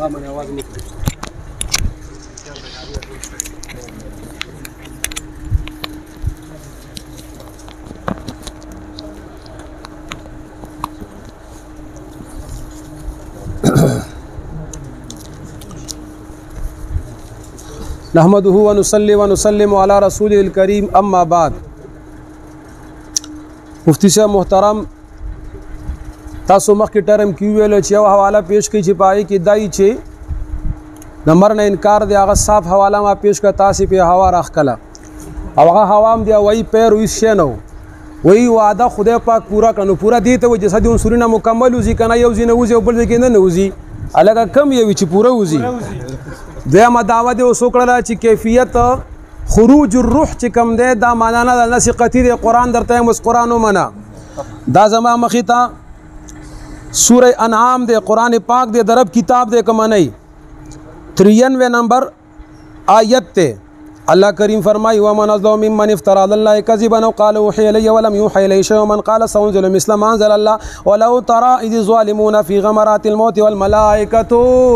الله باندې आवाज نکړي. نحمده ونصلي ونسلم على رسوله الكريم اما بعد. مفتی صاحب محترم تاسو مخکې ټرم کې ویل چې یو حواله پیش کړي چې پای کې دای چې نمبر نه انکار دی هغه صاف حواله ما پیش کړه تاسو په هوا راخکله او هغه هوام دی وای پیر وې شنو وای وعده خدای پاک پورا کړو پورا دی ته جسدي عنصرونه مکمل وزي کنه یو زینه وزي او بل کې نه وزي الګه کم یو چې پورا وزي دیمه دعوه دی وسوکړه چې کیفیت خروج الروح چې کم دی دا معنا نه نس قتی دی قران درته مس قران ومنه دا زما مخیتا سوره انعام دی قران پاک دی درب کتاب دی کوم نه 93 نمبر آیت ته الله کریم فرمای و من ظلم ممن افترى على الله كذبا او قال وحي الي ولم يوحى الي شيء ومن قال سأنزل مثل ما انزل الله ولو ترى اذ الظالمون في غمرات الموت والملائكه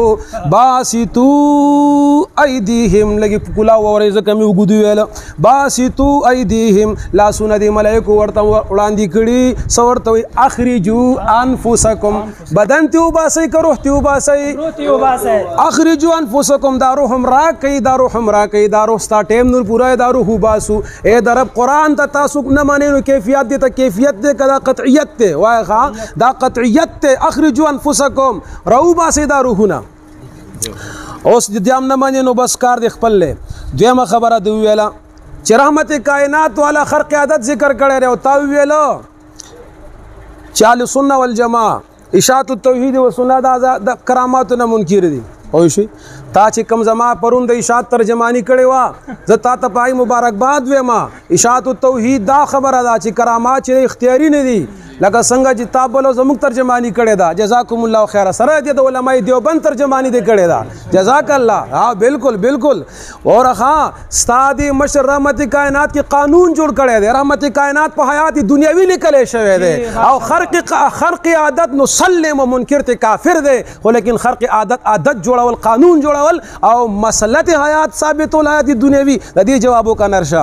باسطوا ايديهم لګي کلا ورزه کمی وګدو ویل باسطوا ايديهم لا سن دي ملائکه ورته وړاندې کړي سورته اخرجوا انفسكم بدن ته وباسي که روح ته وباسي اخرجوا انفسكم دا روح را کوي دا روح را کوي دا روح ټیم نور پورا دارو هو باسو اے درب قران ته تاسو نه مانینو کیفیت دي ته کیفیت دي کدا قطعیت ته وای ښا دا قطعیت ته اخرجوا انفسکم رو باسي دارو هنا اوس د دام نه مانینو بس کار د خپل له دیمه خبره دی ویلا چې رحمت کائنات والا خرق عادت ذکر کړي او تا ویلو چال سنت والجماعه اشاعت التوحید و سنت د کرامات نه منکر دي او شي تا چې کم زما پرون د اشاعت ترجمانی کړي وا ز تا ته پای مبارکباد وې ما اشاعت التوحید دا خبره دا چې کرامات چې اختیاري نه دي لکه څنګه چې تابلو زموږ ترجمانی کړي دا جزاکم الله خیر سره د علماء دیوبند ترجمانی دي کړي دا جزاک الله ها بالکل بالکل اور ها استاد مشر رحمت کائنات کې قانون جوړ کړي دي رحمت کائنات په حیات دنیوي لیکل شوی دی او خرق عادت نسلم منکر ته کافر دی ولیکن خرق عادت جوړول قانون جوړول او مسلط حیات ثابت الحیات دنیوي د دې جوابو کا نرشا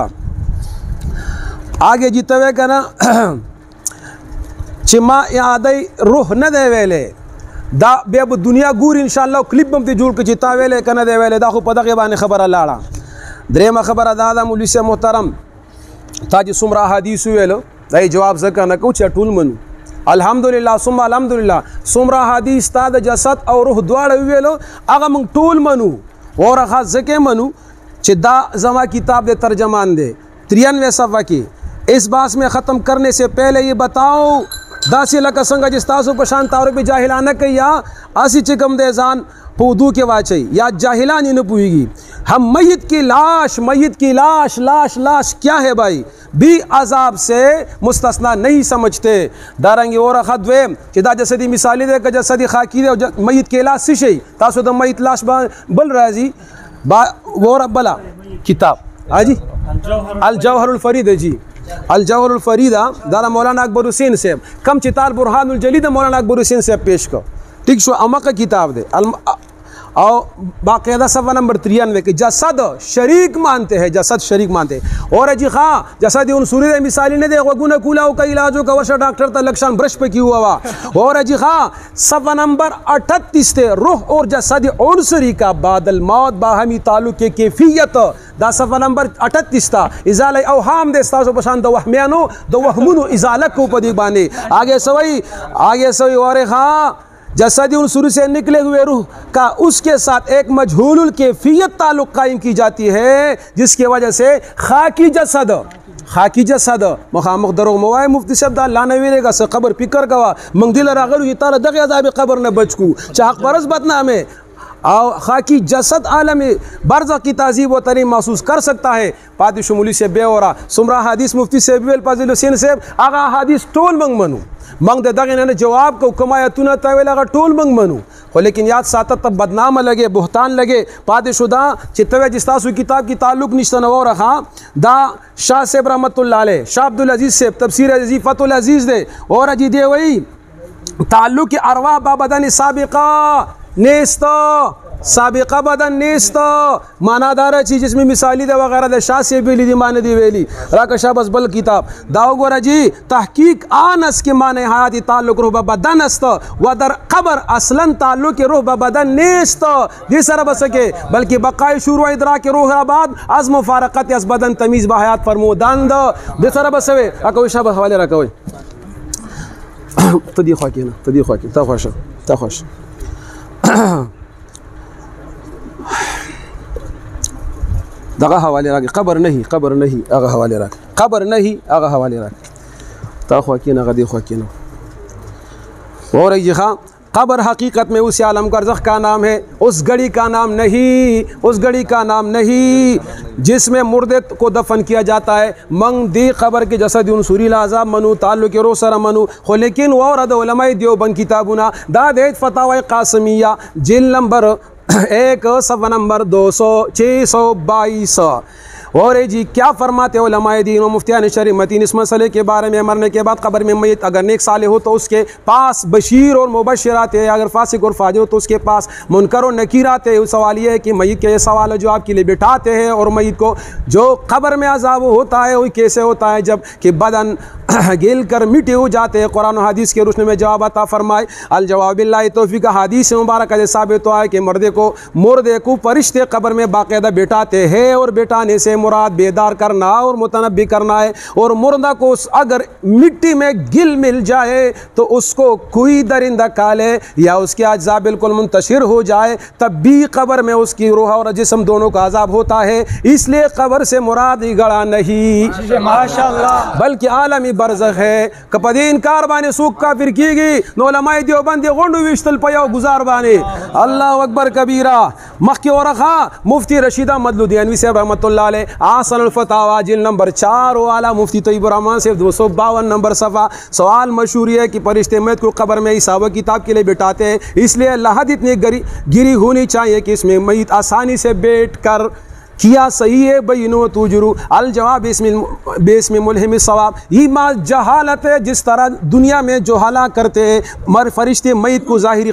آگے جیتوے کنا چې ما اعاده روح نه دی ویلې دا بیا په دنیا ګور ان شاء الله کلیپ هم ته جوړ کړي تا ویلې کنه دی ویلې دا خو په دغه باندې خبره لاړه درېمه خبره دا د مولوی صاحب محترم تا چې څومره حدیث ویلو دا جواب ځکه نه کو چې ټول منو الحمدلله ثم الحمدلله څومره حدیث تا د جسد او روح دواړه ویلو هغه موږ ټول منو اور هغه ځکه منو چې دا زما کتاب د ترجمان دی 93 صفحه کې اس باس میں ختم کرنے سے پہلے یہ بتاؤ داسی لکه څنګه چې تاسو په شان تعارف جاهلانه کوي یا اسی چکم دے ځان پودو کے واچي یا جاهلان نه پويږي ہم میت کی لاش کیا ہے بھائی بھی عذاب سے مستثنا نہیں سمجھتے دارنګ اور خدوی چې دا جسدی مثال دی که جسدی خاکی دی میت کې لاش شي تاسو د میت لاش بل راځي اور بلا کتاب اجي الجوهر الفرید جی الجوهر الفریدہ دا مولانا اکبر حسین صاحب کم چتال برهان الجلی دا مولانا اکبر حسین صاحب پیش کو ٹھیک شو امقه کتاب دے او باقاعدہ صفحہ نمبر 93 کہ جسد شریک مانتے ہیں جسد شریک مانتے ہیں اور جی خواہ جسد عنصری دے مثالی نے دے وگونا کولاو کا علاجوں کا ورشا ڈاکٹر تا لکشان برش پہ کی ہوا اور جی خواہ صفحہ نمبر 38 تے روح اور جسد عنصری کا بعد الموت باہمی تعلق کے کیفیت دا صفحہ نمبر 38 تا ازالہ اوہام دے استاسو پشان دا وہمیانو دا وہمونو ازالہ کو پا دیکھ بانے آگے سوئی اور خواہ جسدی عنصر سے نکلے ہوئے روح کا اس کے ساتھ ایک مجہول الکیفیت تعلق قائم کی جاتی ہے جس کی وجہ سے خاکی جسد مخامخ دروغ موای مفتی صاحب دا الله نه ویلګه س قبر فکر کوا منګ دل راغلو چې تعالی دغه عذاب قبر نه بچکو چې حق پرس بدنامه او خاکی جسد عالم برزخ کی تہذیب و ترین محسوس کر سکتا ہے پادی شمولی سے بے اورا سمرا حدیث مفتی سے بیل فاضل حسین صاحب آغا حدیث ټول منگ دغه نه جواب کو کمایتونه تاویل هغه ټول منو خو لیکن یاد ساته ته بدنام لګي بهتان لګي پاتې شو دا چې توې جستاسو کتاب کی تعلق نشته نو راخه دا شاه صاحب رحمت الله علیه شاه عبد العزيز صاحب تفسیر عزیز فتح العزیز دے اور اجي دی وی تعلق ارواح با بدن سابقہ नेस्त, साबिका बदन नेस्त, मानादार चीज जिसमें मिसाली दे वगैरह दे शाह से बेली दी माने दी वेली राकशा बस बल किताब दाव गोरा जी तहकीक आनस के माने हादी ताल्लुक रूह बदन अस्त व दर खबर असलन ताल्लुक रूह बदन नेस्त ये सर बसके बल्कि बकाए शुरू इदराक रूह आबाद आज मुफारकत अस बदन तमीज बहयात फरमोदंद दे सर बसवे अकविशा हवाले रखवे तदी ख्वाकी ना तदी ख्वाकी ता खुश दगा हवाले रख खबर नहीं अगा हवाले रख खबर नहीं अगा हवाले रख ता ख्वाकीन अगा दे ख्वाकीन और एक जगह खबर हकीकत में उस आलम करज़ख का नाम है, उस घड़ी का नाम नहीं, उस घड़ी का नाम नहीं जिसमें मुर्दे को दफन किया जाता है। मंग दी खबर के जसद उनसूरी लाज़ाब मनु ताल्लुक रो सर मनु हो लेकिन वरद उलमाए देवबंद किताबुना दाद फतावा कासमिया जिल नंबर 1 सफ़ा नंबर 622 और जी क्या फरमाते उलमाए दीन व मुफ्तियान शरीमतीन इस मसले के बारे में मरने के बाद कब्र में मैयत अगर नेक साले हो तो उसके पास बशीर और मुबशिर आते हैं, अगर फासिक और फाजिर हो तो उसके पास मुनकर और नकीर आते हैं। सवाल ये है कि मैयत के सवाल जो आपके लिए बिठाते हैं और मैयत को जो कब्र में अज़ाब होता है वो कैसे होता है जब कि बदन गिल कर मिटे हो जाते हैं। कुरान और हदीस के रोशनी में जवाब अता फरमाए अल जवाब बिल्लाहि तौफीक हदीस मुबारक से साबित हुआ है कि मुर्दे को फरिश्ते कब्र में बाकायदा बिठाते हैं और बिठाने से मुराद बेदार करना और मुतनब्बी करना है। और मुर्दा को अगर मिट्टी में गिल मिल जाए तो उसको कोई दरिंदा खा ले या उसके अज्जा बिल्कुल मुंतशिर हो जाए तब भी कब्र में उसकी रूह और जिस्म दोनों का अजाब होता है। इसलिए कब्र से मुराद गड़ा नहीं माशाअल्लाह बल्कि आलमी बरज़ख है। कपदी इनकार बाने सूख काफिर कीगी नौलमाए देवबंद गोंडू विश्तल पयो गुजार बाने अल्लाह अकबर कबीरा मक्की और खा मुफ्ती रशीदा मदलुदियानवी साहब रहमतुल्लाह अलैह आसन फतावा जिल नंबर 4 वाला मुफ्ती तैयब रहमान से 252 नंबर सफ़ा सवाल मशहूर है कि फरिश्ते मौत को कब्र में हिसाब किताब के लिए बिठाते हैं। इसलिए लहद इतनी गिरी होनी चाहिए कि इसमें मैयत आसानी से बैठ कर किया सही है बैनो तुजरू अल जवाब बेस्म मुलहिम सवाब ये मा जहालत है। जिस तरह दुनिया में जोहला करते हैं मर फरिश्ते मैयत को ज़ाहिरी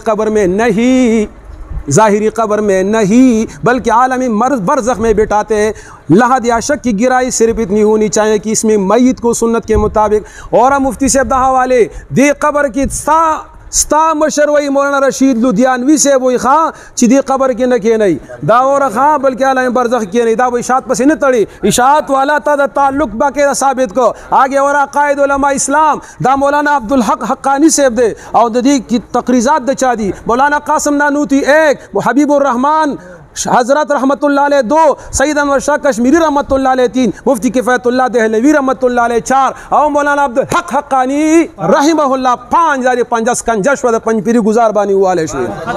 कब्र में नहीं बल्कि आलमी बरज़ख में बिठाते हैं। लहद या शक की गिराई सिर्फ इतनी होनी चाहिए कि इसमें मैयत को सुन्नत के मुताबिक और मुफ्ती से दहा वाले दे कब्र की स्ता मशर वही मौलाना रशीद लुधियानवी से वही खां चिदी कब्र की न के नहीं दावर खां बल्कि आलम बरज़ख के नहीं दा वो इशात पसी न तड़ी इशात वाला ता ताल्लुक बाके साबित को आगे और अकायद उलमा इस्लाम दा मौलाना अब्दुल हक हक्कानी से दे और दी की तकरीज़ात दचा दी मौलाना कासिम नानूती 1 हबीबुर रहमान हज़रत रहमतुल्लाह अलैह 2 सईद अनवर शाह कश्मीरी रहमतुल्लाह अलैह 3 मुफ्ती किफ़ायतुल्लाह देहलवी रहमतुल्लाह अलैह 4 और मौलाना अब्दुल हक हक्कानी रहमहुल्लाह 5,050 कंजशवद पंजपीरी गुजार बानी वाले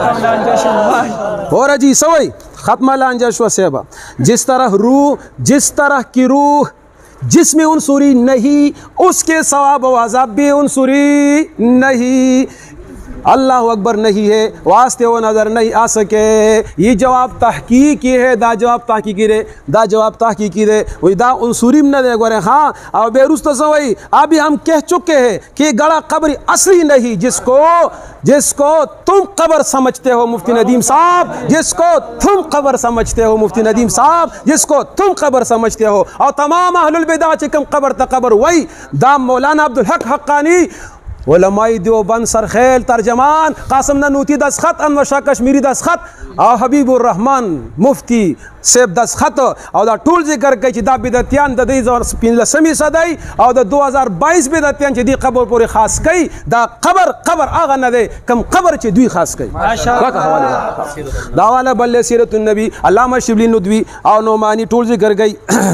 और जी सवई खत्मा लांजशव सेबा जिस तरह की रूह जिसमें उनसुरी नहीं उसके सवाब व अज़ाब भी उनसुरी नहीं। अल्लाह अकबर नहीं है वास्ते वो नज़र नहीं आ सके। ये जवाब तहकीकी है दा जवाब तहकीकी रे वही दा उनसुरी न दे गोरे हाँ और बेरुस्त सवई अभी हम कह चुके हैं कि गड़ा कब्र असली नहीं जिसको तुम कब्र समझते हो मुफ्ती नदीम साहब जिसको तुम कब्र समझते हो मुफ्ती नदीम साहब जिसको तुम कब्र समझते हो और तमाम अहलुल बिदा चिकम कब्र तकबर वही दा मौलाना अब्दुल हक हक्कानी उलमाए देवबंद सरखेल तर्जमान कासिम नानूती दस्तखत अनवर शाह कश्मीरी दस्तखत और हबीबुर रहमान मुफ्ती सेब दस्तखत और दा टूल जिक्र कई दा बिदतियान द 2015 सदाई और द 2022 बिदतियान दी कब्र पूरे खास कई दा कब्र आगा न दे कम कब्र चे दुई खास कई माशाअल्लाह दावाला बल्ले सीरतुन नबी अल्लामा शिबली नदवी और नोमानी टूल जिक्र गई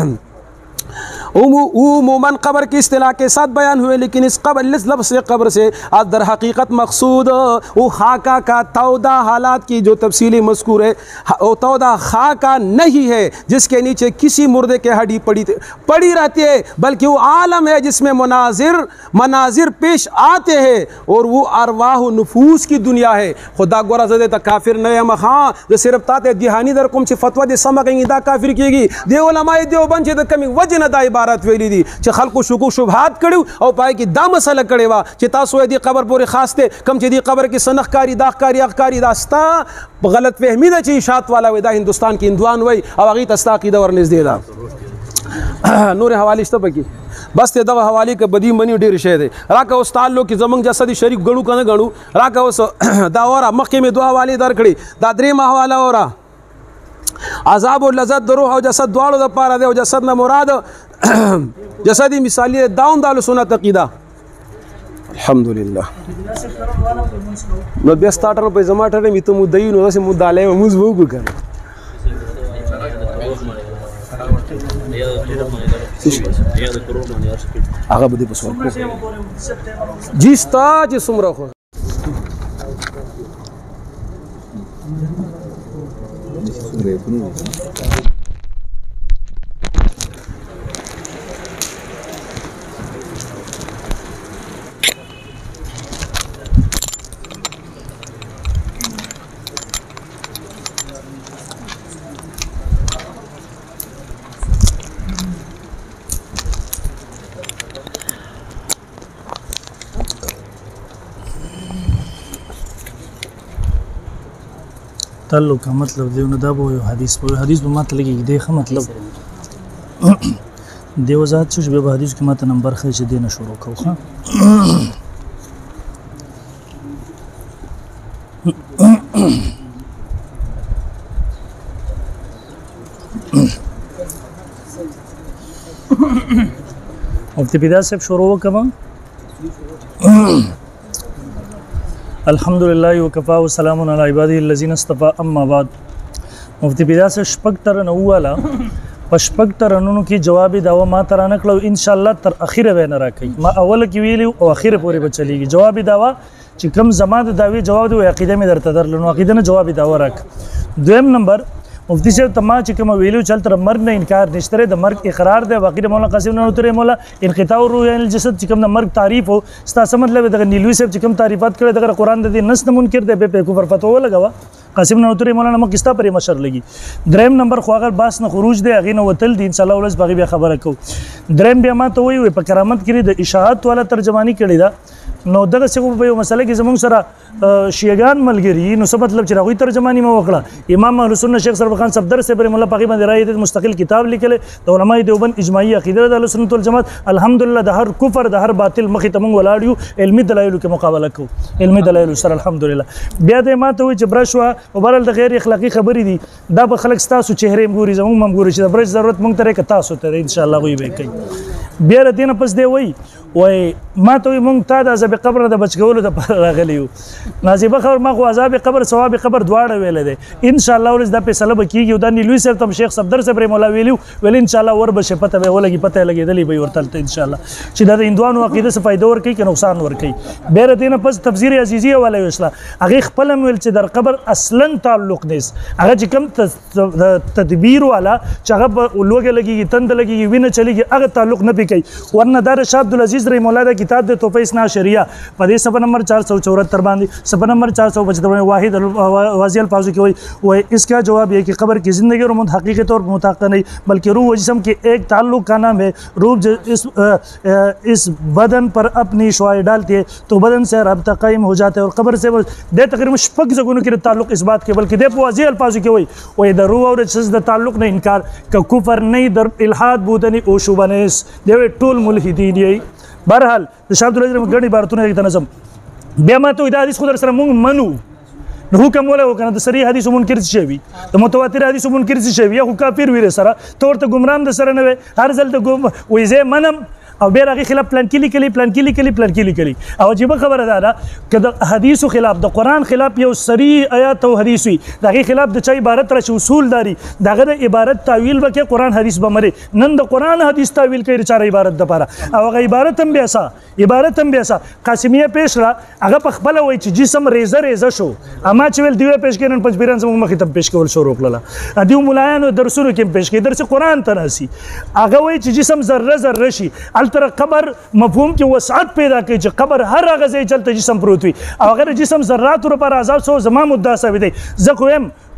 उमूमन कब्र की इस्तिलाह के साथ बयान हुए लेकिन इस लफ्ज़ से कब्र से दर हकीकत मकसूद वो खाका का तौदा हालात की जो तफसीली मज़कूर है वो तौदा खाका नहीं है जिसके नीचे किसी मुर्दे के हड्डी पड़ी रहती है बल्कि वो आलम है जिसमें मनाजिर पेश आते हैं और वो अरवाह नफूस की दुनिया है। खुदा गोरा जदे तक काफिर नए हाँ जो सिर्फ ताते दिहानी दर कुम से फतवा दे समा कहीं दा काफिर कीगी दे उलमाए देवबंद जे कमी वजह न दाई عبارت ویلي دي چې خلکو شکوک شبهات کړي او پای کې دا مسله کړي وا چې تاسو دې قبر پورې خاص ته کم چې دې قبر کې سنخ کاری داغ کاری اخکاری داستا غلط فهمي ده چې اشاعت والا وي دا هندستان کې هندوان وي او هغه تستا عقیده ورنږدې ده نور حواله شته پکې بس ته دغه حواله کې بدی منی ډیر شه ده راکه اوس تعلق کې زمنګ جسدي شریک غړو کنه غړو راکه اوس دا اورا مخکې مې دوه حواله درکړي دا درې حواله اورا عذاب او لذت د روح او جسد دواړو د پاره دی او جسد نه مراد جسدي مثالی داون د سنت عقیده الحمدلله نو بیا سٹارټر په زماټر می ته مو دینو داسې مو دالې موږ وګو کړ هغه به دې په سوال جی ستا چې څومره خو تعلق کا مطلب دیونه دا به حدیث به ماته لګي دی ښه مطلب دی وضاحت شو به حدیث کې ماته نمبر خې چې دینه شروع کوو ښه مفتی پیدا صاحب شروع وکما الحمدلله وکفا وسلام علی عباده الذین اصطفى اما بعد مفتی پیدا سے شپږ تر نو والا پشپږ تر نو کې جواب داوا ما تر نه کړو ان شاء الله تر اخیره و نه راکې ما اول کې ویلو او اخیره پورې بچلېږي جواب داوا چې کم زماده داوی جواب دی عقیده می درته درلنو عقیده نه جواب داوا راک دویم نمبر مفتی صاحب تما چې کوم ویلو چل تر مرګ نه انکار نشته د مرګ اقرار دی واقعي مولا قاسم نه تر مولا انقطاع روح الجسد چې کوم د مرګ تعریف او ستاسو مطلب د نیلوی صاحب چې کوم تعریفات کړي د قرآن د نس نه منکر دی به کفر فتوا لګوا قاسم نه تر مولا نو کستا پرې مشر لګي دریم نمبر خو اگر باس نه خروج دی اغه نه وتل دي ان شاء الله ولس باغي به خبره کو دریم بیا ما ته وی په کرامت کې د اشاعت والا ترجمانی کړي دا نو دغه څه په یو مسله کې زموږ سره شیعاګان ملګری نو څه مطلب چې راغوي ترجمانی مو وکړه امام اهل سنت شیخ سرور خان صفدر سے بر مولا پاغي باندې راي مستقل کتاب لیکل د علماء دیوبند اجماعي عقیده د اهل سنت والجماعت الحمدلله د هر کفر د هر باطل مخې ته مونږ ولاړیو علمي دلایل کې مقابله کو علمي دلایل سره الحمدلله بیا د ماته وي چې برشوا او برل د غیر اخلاقی خبرې دي دا به خلک تاسو چهره مګوري زموږ مګوري چې د برش ضرورت مونږ ترې ک تاسو ته ان شاء الله وي به کوي بیا د دینه پس دی وای وای ما ته مونږ ته د عذاب قبر د بچګولو د راغلیو نازیبه خبر ما خو عذاب قبر ثواب قبر دواړه ویل دي ان شاء الله ولز د فیصله بکیږي دا نیلوی سره تم شیخ صفدر سے مولا ویلو ول ان شاء الله ور بشه پته به ولګي پته لګیدلی به ورتل ان شاء الله چې د هندوانو عقیده څخه فائدہ ور کوي که نقصان ور کوي بیر دینه پس تفسیر عزیزیه ولا وسلا هغه خپل ویل چې در قبر اصلا تعلق نیس هغه چې کوم تدبیر والا چې هغه لوګه لګي تند لګي وینه چلیږي هغه تعلق نه پی کوي ورنه دار شاه عبد العزيز رحم الله دا کتاب د توفیق اسنا شریعه په دې صفحه نمبر 474 باندې صفحه نمبر 475 واحد واضح الفاظ کې وای इसका जवाब ये कि कब्र की ज़िंदगी और हकीकत और मुताक़ा नहीं बल्कि रूह व जिस्म के एक ताल्लुक़ का नाम है रूह इस बदन पर अपनी शुआएं डालती है तो बदन से रब्ता कायम हो जाता है और कब्र से दे तकरीबन शपक जगहों के ताल्लुक़ इस बात के बल्कि दे वाज़ह अल्फाज के वही द रूह और जिस्म ताल्लुक़ नहीं इनकार का कुफर नहीं दर इल्हाद बूदनी ओ शुबनेस देवे टोल मुल्हिदीन यही बहरहाल शाब्द गणी बारतों तनज़म بیا ما ته دا حدیث خو در سره مونږ منو نو حکم ولا وکنه د صریح حدیث منکر شوی د متواتر حدیث منکر شوی یا خو کافر ویل سره تور ته ګمرام د سره نه هر ځل ته وې زه منم او بیا هغه خلاف پلان کې لیکلي او عجیب خبره ده چې د حدیثو خلاف د قران خلاف یو صریح آیات او حدیث وي دغه خلاف د چا عبارت را اصول داري دغه د عبارت تعویل وکي قران حدیث به مری نن د قران حدیث تعویل کوي چاره عبارت د پاره او هغه عبارت هم بیاسا قاسمیه پیش را هغه په خپل وای چې جسم ریزه شو اما چې ول دیو پیش کړي پنځ بیران سم مخې ته پیش کول شروع کړل دیو مولایانو درسونو کې پیش کړي درس قران ته ناسي هغه وای چې جسم ذره شي التر قبر مفهوم کې وسعت پیدا کوي چې قبر هر هغه ځای چلته جسم پروت وي او اگر جسم ذرات پر عذاب سو زما مدعا ثابت دی زه کوم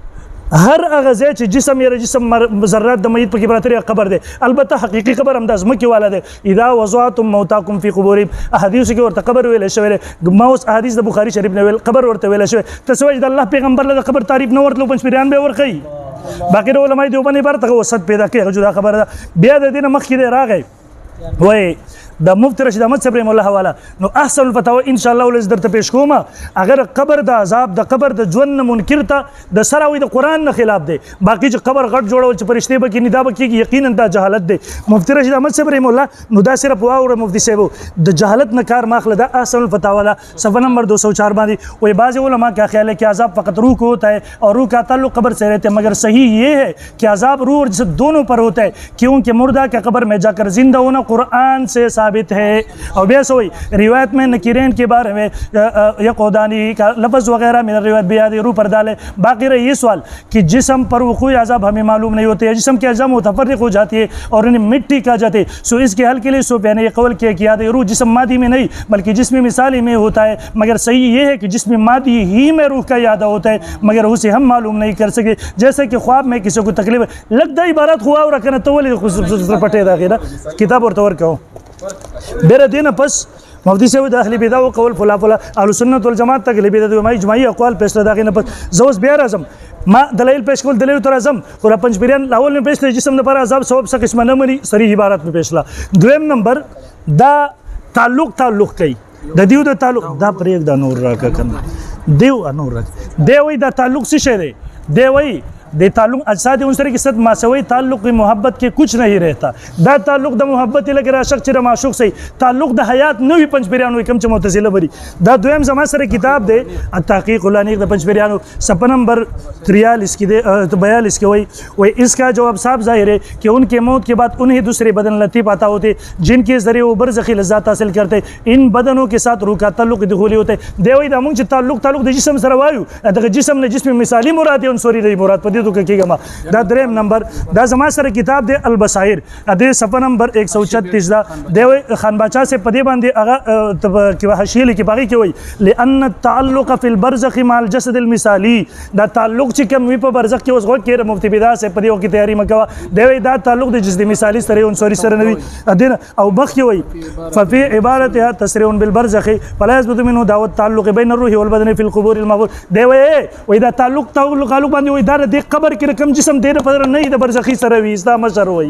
هر هغه ځای چې جسم یا جسم ذرات د میت پکې پراته قبر دی. البته حقيقي قبر هم د ځمکې والا دی. اذا وضعتم موتاکم فی قبورهم احادیث کې ورته قبر ویل شوی. ما اوس احادیث د بخاری شریف نه ویل قبر ورته ویل شوی. تسوي د الله پیغمبر له قبر تعریف نه ورتلو پنځپیران به ورخی. باقي علماء دیوبند برته وسط پیدا کوي جدا خبره ده. بیا د دینه مخکې راغی وای د مفتی رشید احمد صاحب رحم الله حواله نو احسن الفتاوی ان شاء الله ولز درته پیش کوم. اگر قبر د عذاب د قبر د ژوند منکر ته د سراوی د قران نه خلاف دی. باقی چې قبر غټ جوړول چې فرشتي به کې ندا به کې یقینا دا جهالت دی. مفتی رشید احمد صاحب رحم الله نو دا صرف واوره مفتی صاحب د جهالت نه کار ماخله دا احسن الفتاوی صفحه نمبر 204 باندې وای بعض علماء کا خیال ہے کہ عذاب فقط روح کو ہوتا ہے اور روح کا تعلق قبر سے رہتا ہے. مگر صحیح یہ ہے کہ عذاب روح اور جسد دونوں پر ہوتا ہے کیونکہ مردہ کا قبر میں جا کر زندہ ہونا قرآن سے ثابت ہے. اور بیس ہوئی روایت میں نکیرین کے بارے میں یقودانی کا لفظ وغیرہ میں روایت بیاد روح پر ڈالے. باقی رہے یہ سوال کہ جسم پر وقوع عذاب ہمیں معلوم نہیں ہوتے. جسم کے اجزاء متفرق ہو جاتی ہے اور انہیں مٹی کہا جاتے. سو اس کے حل کے لیے صوفیہ نے یہ قول کیا کہ یاد روح جسم مادی میں نہیں بلکہ جسم مثالی میں ہوتا ہے. مگر صحیح یہ ہے کہ جسم مادی ہی میں روح کا یادہ ہوتا ہے مگر اسے ہم معلوم نہیں کر سکے. جیسے کہ خواب میں کسی کو تکلیف لگتا عبارت ہوا اور رکھنا تو پٹے دا کتاب اور طور کہو بیر دین پس مفتی صاحب د اهل بدع او قول فلا فلا اهل سنت والجماعت تک له بدع او اجماعي اقوال پیش داغه نه پس زوس بیا راځم ما دلایل پیش کول دلیل تر اعظم خو پنځپیران لاول نه پیش جسم نه پر عذاب سبب څه قسمه نه مني صریح عبارت په پیشلا. دویم نمبر دا تعلق کوي د دیو د تعلق دا پرېګ د نور راکا کنه دیو نور راک دی وی دا تعلق څه شه دی دی وی دے تعلق اجساد عنصر کے ساتھ ماسوی تعلق محبت کے کچھ نہیں رہتا. دا تعلق دا محبت لگے راشق چرا معشوق سے تعلق دا حیات نوی پنځپیرانو کم چ معتزله بری. دا دویم زما سره کتاب دے التحقیق الانیق دا پنځپیرانو صفحہ نمبر 43 کی دے 42 کے وہی اس کا جواب صاف ظاہر ہے کہ ان کے موت کے بعد انہیں دوسرے بدن لطیف عطا ہوتے جن کے ذریعے وہ برزخی لذات حاصل کرتے. ان بدنوں کے ساتھ روح کا تعلق دخولی ہوتے. دیوی دا مونږ تعلق د جسم سره وایو دا جسم نه جسم مثالی مراد ہے عنصری دی مراد پدې تو کېږم. دا دریم نمبر دا زما سره کتاب دی البصائر ادي صفحه نمبر 136 دا دی خان باچا سے پدې باندې هغه کې حاشیه لیکي باقي کې وای لئن التعلق في البرزخ مع الجسد المثالي. دا تعلق چې کوم وی په برزخ کې اوس غو کې مفتی بدا سے پدې او کې تیاری مکوا دی دا تعلق د جسد مثالی سره عنصری سره نوي ادي او بخ کې وای ففي عبارتها تسريع بالبرزخ فلا يثبت منه دعوه التعلق بين الروح والبدن في القبور المعبود. دی وای دا تعلق باندې وای دا د قبر کې کم جسم دیر پر نه د برزخی سره وي دا مشر وي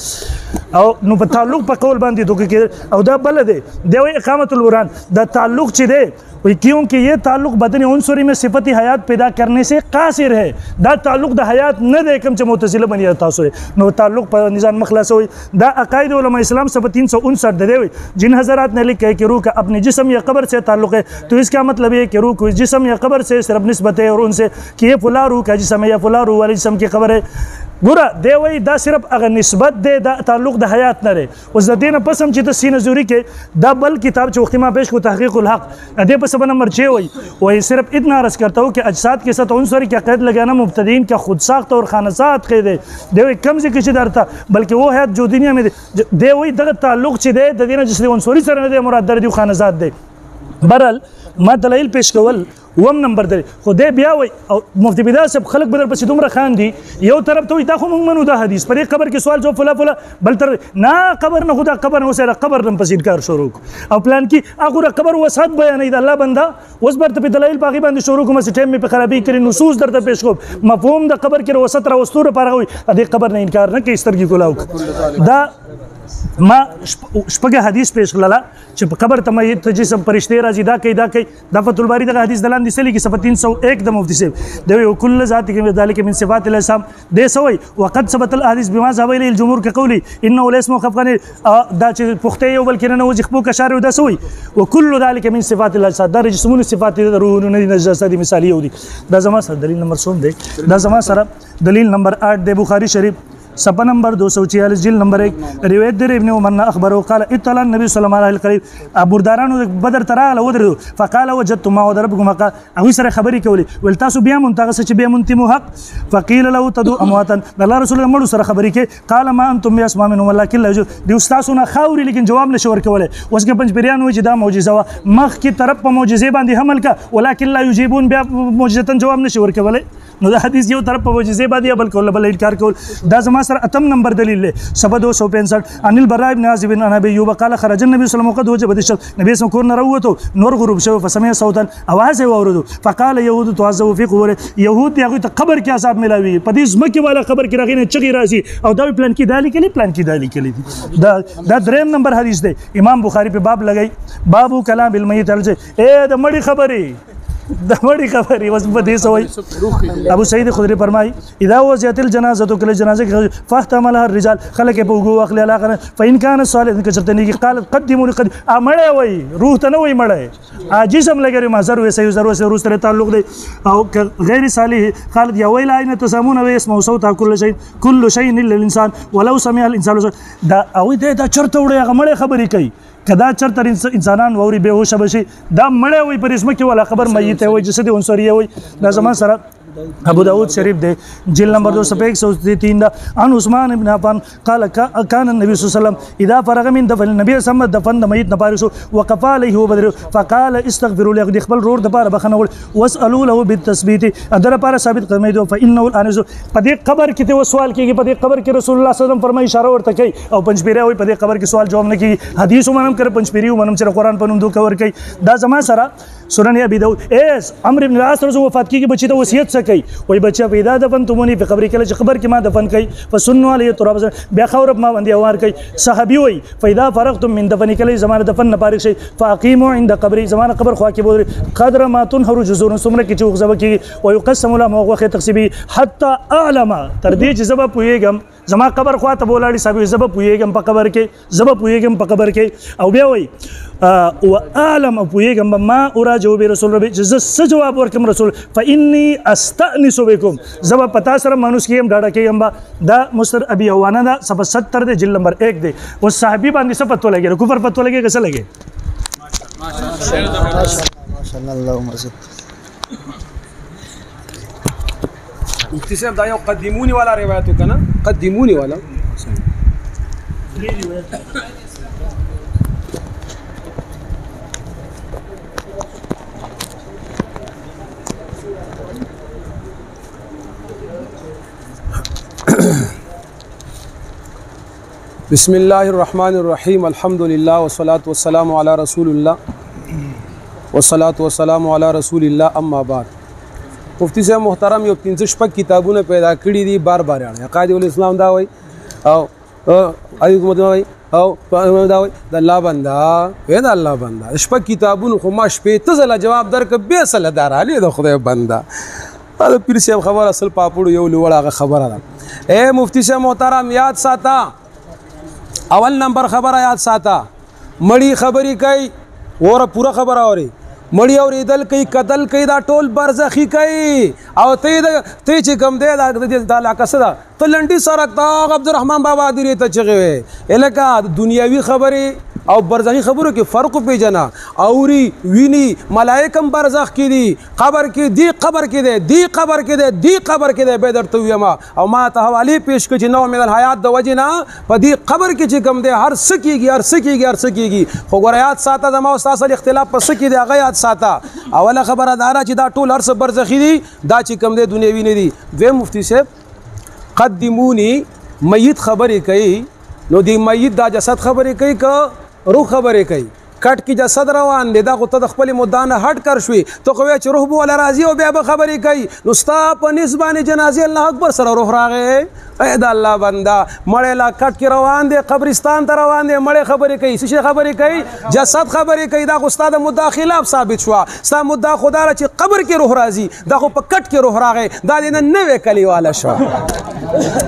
او نو په تعلق په قول باندې دوکې کې او دا بل دی دی اقامت القرآن دا تعلق چې دی وي کیونکہ یہ تعلق بدن عنصری میں صفت حیات پیدا کرنے سے قاصر ہے. دا تعلق د حیات نه دی کم چې معتزله بنی تاسو نو تعلق په نظام مخلص وي. دا عقاید علماء اسلام صفحہ 359 دی جن حضرات نے لکھا ہے کہ روح کا اپنے جسم یا قبر سے تعلق ہے تو اس کا مطلب ہے کہ روح کو جسم یا قبر سے صرف نسبت ہے اور ان سے کہ یہ فلاں روح کا جسم ہے یا فلاں روح والی جسم کی قبر ہے. ګوره دی وای دا صرف هغه نسبت دی دا تعلق د حیات نه دی. اوس د دې نه پس هم چې د سینه زوري کې دا بل کتاب چې وخت ما پیش کو تحقیق الحق دې په سبب نمبر 6 وای صرف اتنا عرض کرتا ہوں کہ اجساد کے ساتھ عنصر کا قید لگانا مبتدئین کا خود ساخت اور خانسات قید ہے. دی وای کم سے کچھ درتا بلکہ وہ حیات جو دنیا میں دی وای دغه تعلق چې دی د دې نه جسد عنصری سره نه دی مراد در دی خانسات دی. برل ما دلایل پیش کول وم نمبر درې خو دې بیا وای او مفتی بدا صاحب خلق بدل پسې دومره خان دي یو طرف ته دا خو موږ منو دا حدیث پرې قبر کې سوال جو فلا فلا بل تر نه قبر نه خدا قبر نه سره قبر نم پسې انکار شروع او پلان کې هغه قبر وسات بیان دی الله بندا اوس برته په دلایل باغی باندې شروع کوم چې ټیم په خرابې کړي نصوص درته پیش کوم مفهوم د قبر کې وسط را وستوره پاره وي دې قبر نه انکار نه کوي سترګې کولاو. دا ما شپږ حدیث پیش کړل چې په قبر ته مې ته جسم فرشته راځي دا کوي دا فتح الباری د حدیث دلان دي سلی کې صفحه 301 د مفتی صاحب دی کل ذات کې ذالک من صفات الاسم دی سوی وقد ثبت الحديث بما ذهب اليه الجمهور كقولي انه لا اسمه خفقان دا چې پخته یو بل کې نه وځي خپو کشار دا سوی وكل ذلك من صفات الله دا جسمون صفات روح نه نجاسه دي مثالی یو دي. دا زما سره دلیل نمبر 7 دی دا زما سره دلیل نمبر 8 د بخاری شریف صفحہ نمبر 246 جلد نمبر 1 روایت در ابن عمر اخبره قال اطلع النبي صلى الله عليه وسلم بردارانو بدر تراله ودرو فقال وجدت ما ضربكم او سره خبري کولي ول تاسو بیا منتغه چې بیا منتمو حق فقيل له تدو امواتا الله رسول الله مړو سره خبري کې قال ما انتم يسمع من ولكن لا دي استادونه خاوري لیکن جواب نشو ورکوله اوس کې پنځ پیران وي چې دا معجزه وا مخ کی طرف په معجزه باندې حمل کا ولكن لا يجيبون بیا معجزه جواب نشو ورکوله نو دا حدیث یو طرف په معجزه باندې بل کول بل انکار کول دا زما سره اتم نمبر دلیل له صفحه 265 ان البراء بن عازب بن ابي ايوب قال خرج النبي صلى الله عليه وسلم قد وجب الشمس نبي سم كون روته نور غروب شو فسمع صوتا اواز اورد فقال يهود تعذبوا في قبور يهود هغه ته قبر کې عذاب ملاوي په دې زمکه والا قبر کې راغینه چغي راځي او دا پلان کې دالي کلی پلان کې دالي کلی دا دریم نمبر حدیث دی امام بخاری په باب لګای باب کلام المیت الجه اے د مړی خبري دمړی خبري وس په دې سوې ابو سعید خدری فرمای اذا وجت الجنازه کله جنازه فاحتملها الرجال خلق په وګو اخلي علاقه فان كان صالح کچرتنی کی قال قدموا لقد امړې وای روح ته نه وای مړې عاجز هم لګري ما زر وسې زر وسې روح سره تعلق دی او غیر صالح قال يا ويل اين تسمون ويسمع صوت كل شيء الا الانسان ولو سمع الانسان دا او دې دا چرته وړي غمړې خبري کوي کدا چرته انسانان ووري به هوش بشي دا مړې وي پر اسمه کې ولا خبر ميت وي جسد عنصريه وي دا زمان سره ابو داود شریف دے جلد نمبر 201 عن عثمان بن عفان قال كان النبي صلى الله عليه وسلم اذا فرغ من دفن النبي صلى الله عليه وسلم دفن ميت نبارسو وقف عليه وبدر فقال استغفروا له خپل رور د بار بخنول واسالوا له بالتثبيت ادر پر ثابت قمیدو فانه الانز پدې قبر کې ته سوال کیږي پدې قبر کې رسول الله صلی الله علیه وسلم فرمایي اشاره ورته کوي او پنځپیره وي پدې قبر کې سوال جواب نه کیږي حدیث ومنم کړ پنځپیری ومنم چې قرآن په نوم دو کور کوي دا زما سره سنن ابي داود اس عمرو بن العاص رضی وفات کیږي بچی ته وصیت څه کوي وای بچا پیدا دفن تمونی په قبر کې چې قبر کې ما دفن کوي فسنوا علی تراب بیا خور ما باندې اوار کوي صحابي وای فاذا فرغتم من دفن کله زمانه دفن نه پاره شي فاقيموا عند قبر زمانه قبر خوا کې بول قدر ما تنهر جزور سمره کې چې غزبه کې ويقسم له موغه تقسیبی حتى اعلم تر دې چې زبا پويګم زما قبر خوا ته بولاړي صاحب زبا پويګم په قبر کې زبا پويګم په قبر کې او بیا وای واعلم پويګم ما اراجو به رسول ربي ز جواب ورکم رسول فاني استانس بكم زبا پتا سره مانوس کیم ډاډه کیم دا مستر ابي اوانه دا 70 دی جلد نمبر 1 دی و صحابي باندې څه پتو لګي کفر پتو لګي کیسه لګي ماشاءالله اللهم صل مفتی صاحب دا یو قدیمونی والا روایت وکنا قدیمونی والا بسم الله الرحمن الرحيم الحمد لله والصلاة والسلام على رسول الله والصلاة والسلام على رسول الله اما بعد مفتی صاحب محترم یو 300 کتابونه پیدا کړی دي بار اړه قائد الاسلام دا وای او ایوب مدوي او دا وای د الله بندا وې د الله بندا شپږ کتابونه خو ما شپې ته زله جواب درک به سره دارالي د خدای بندا دا پیر صاحب خبر اصل پاپړو یو لوړه خبره ده اے مفتی صاحب محترم یاد ساته اول نمبر خبره یاد ساته مړی خبري کوي وره پورا خبره اوري مړی اوریدل کوي قتل کوي دا ټول برزخی کوي او ته چې کم دی دا علاقه سره ته لنډي سره تا عبدالرحمن بابا دی ته چغه وي الکه دنیاوی خبره او برزخی خبرو کې فرق پیژنه اوري ویني ملائکم برزخ کې دي قبر کې دی قبر کې دی دی قبر کې دی دی قبر کې دی به درته ویما او ما ته حواله پیش کړي نو من الحیات د وجنا په دې قبر کې چې کم دی هر سکیږي خو ګوریات ساته زما استاد سره اختلاف پس کې دی هغه یاد ساته اوله خبره دارا چې دا ټول هر څه برزخی دي دا چې کم دی دنیوي نه دي دوی مفتی صاحب قدمونی میت خبرې کوي نو دی میت دا جسد خبرې کوي که روح خبرې کوي کټ کی جسد روان دی دا خو ته د خپل مدانه هټ کر شوي ته خو چې روح بو ولا راضي او بیا به خبرې کوي نو ستا په نسبانه جنازه الله اکبر سره روح راغې اے د الله بندا مړې لا کټ کی روان دی قبرستان ته روان دی مړې خبرې کوي څه خبرې کوي جسد خبرې کوي دا خو ستا د مدعا خلاف ثابت شو ستا مدعا خدا را چې قبر کې روح راضي دا خو په کټ کې روح راغې دا نه نوې کلیواله شو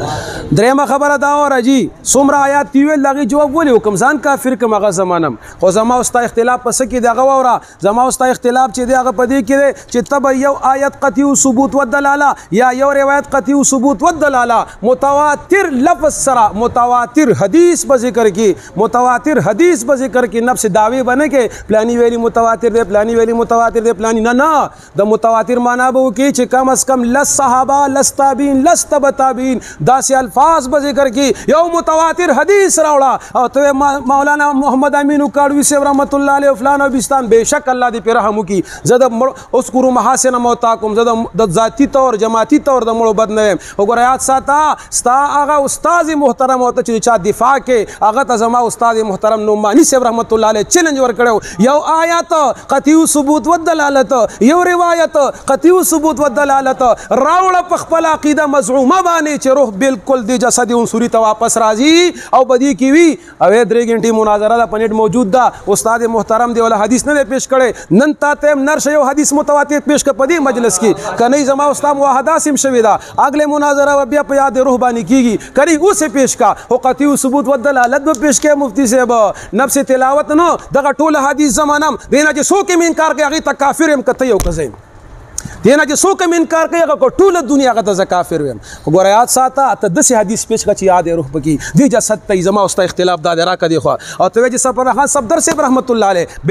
درېمه خبره دا وره جی څومره آیات دی ویل هغې جواب ولې وکړم ځان کافر کړم هغه زمانم خو زما او ستا اختلاف په څه کې دی هغه واوره زما او ستا اختلاف چې دی هغه په دې کې دی چې ته به یو آیت قطعي ثبوت والدلاله یا یو روایت قطعي ثبوت والدلاله متواتر لفظ سره متواتر حدیث به ذکر کې متواتر حدیث به ذکر کې نفس دعوی بنه کې پلانی ویلی متواتر دی پلانی ویلی متواتر دی پلانی نه د متواتر معنا به وکړي چې کم از کم لس صحابه لس تابعین لس تبع تابعین داسې الفاظ به ذکر کې یو متواتر حدیث راوړه او ته مولانا محمد امین کاړوی صاحب رحمت الله علیه فلان او بستان بهشک الله دې په رحم وکړي زه د اذکروا محاسن موتاکم زه د ذاتی طور جماعتي طور د مړو بد نه یم وګوره یاد ساته ستا هغه استاد محترم او ته چې چا دفاع کې هغه ته زما استاد محترم نعمانی صاحب رحمت الله علیه چیلنج ورکړو یو آیات قطعی ثبوت والدلالت یو روایت قطعی ثبوت والدلالت راوړه په خپل عقیده مزعومه باندې چې روح بالکل د جسد عنصری ته واپس راځي او بدی کی وی او 3 غنټې مناظره ده پنيټ موجود ده استاد محترم دی ولا حدیث نه پیش کړي نن تاسو نرشه یو حدیث متواتر پیش کړ په دې مجلس کې کني زما استاد موحده سم شوی دا اگله مناظره بیا په یاد روح باندې کیږي کړي اوسه پیش کا او قطعی ثبوت والدلالت به پیش کړي مفتی صاحب نفس تلاوت نو دغه ټول حدیث زمانم دینه چې څوک یې انکار کوي هغه ته کافر هم کته یو کوي دینه چې څوک هم انکار کوي هغه ټول دنیا هغه ته کافر وي وګوره یاد ساته ته د حدیث پیش کړي یاد روح پکې دی جسد ته زما او ستا اختلاف دا راکړي دی خو او ته چې سفر خان صفدر صاحب رحمت الله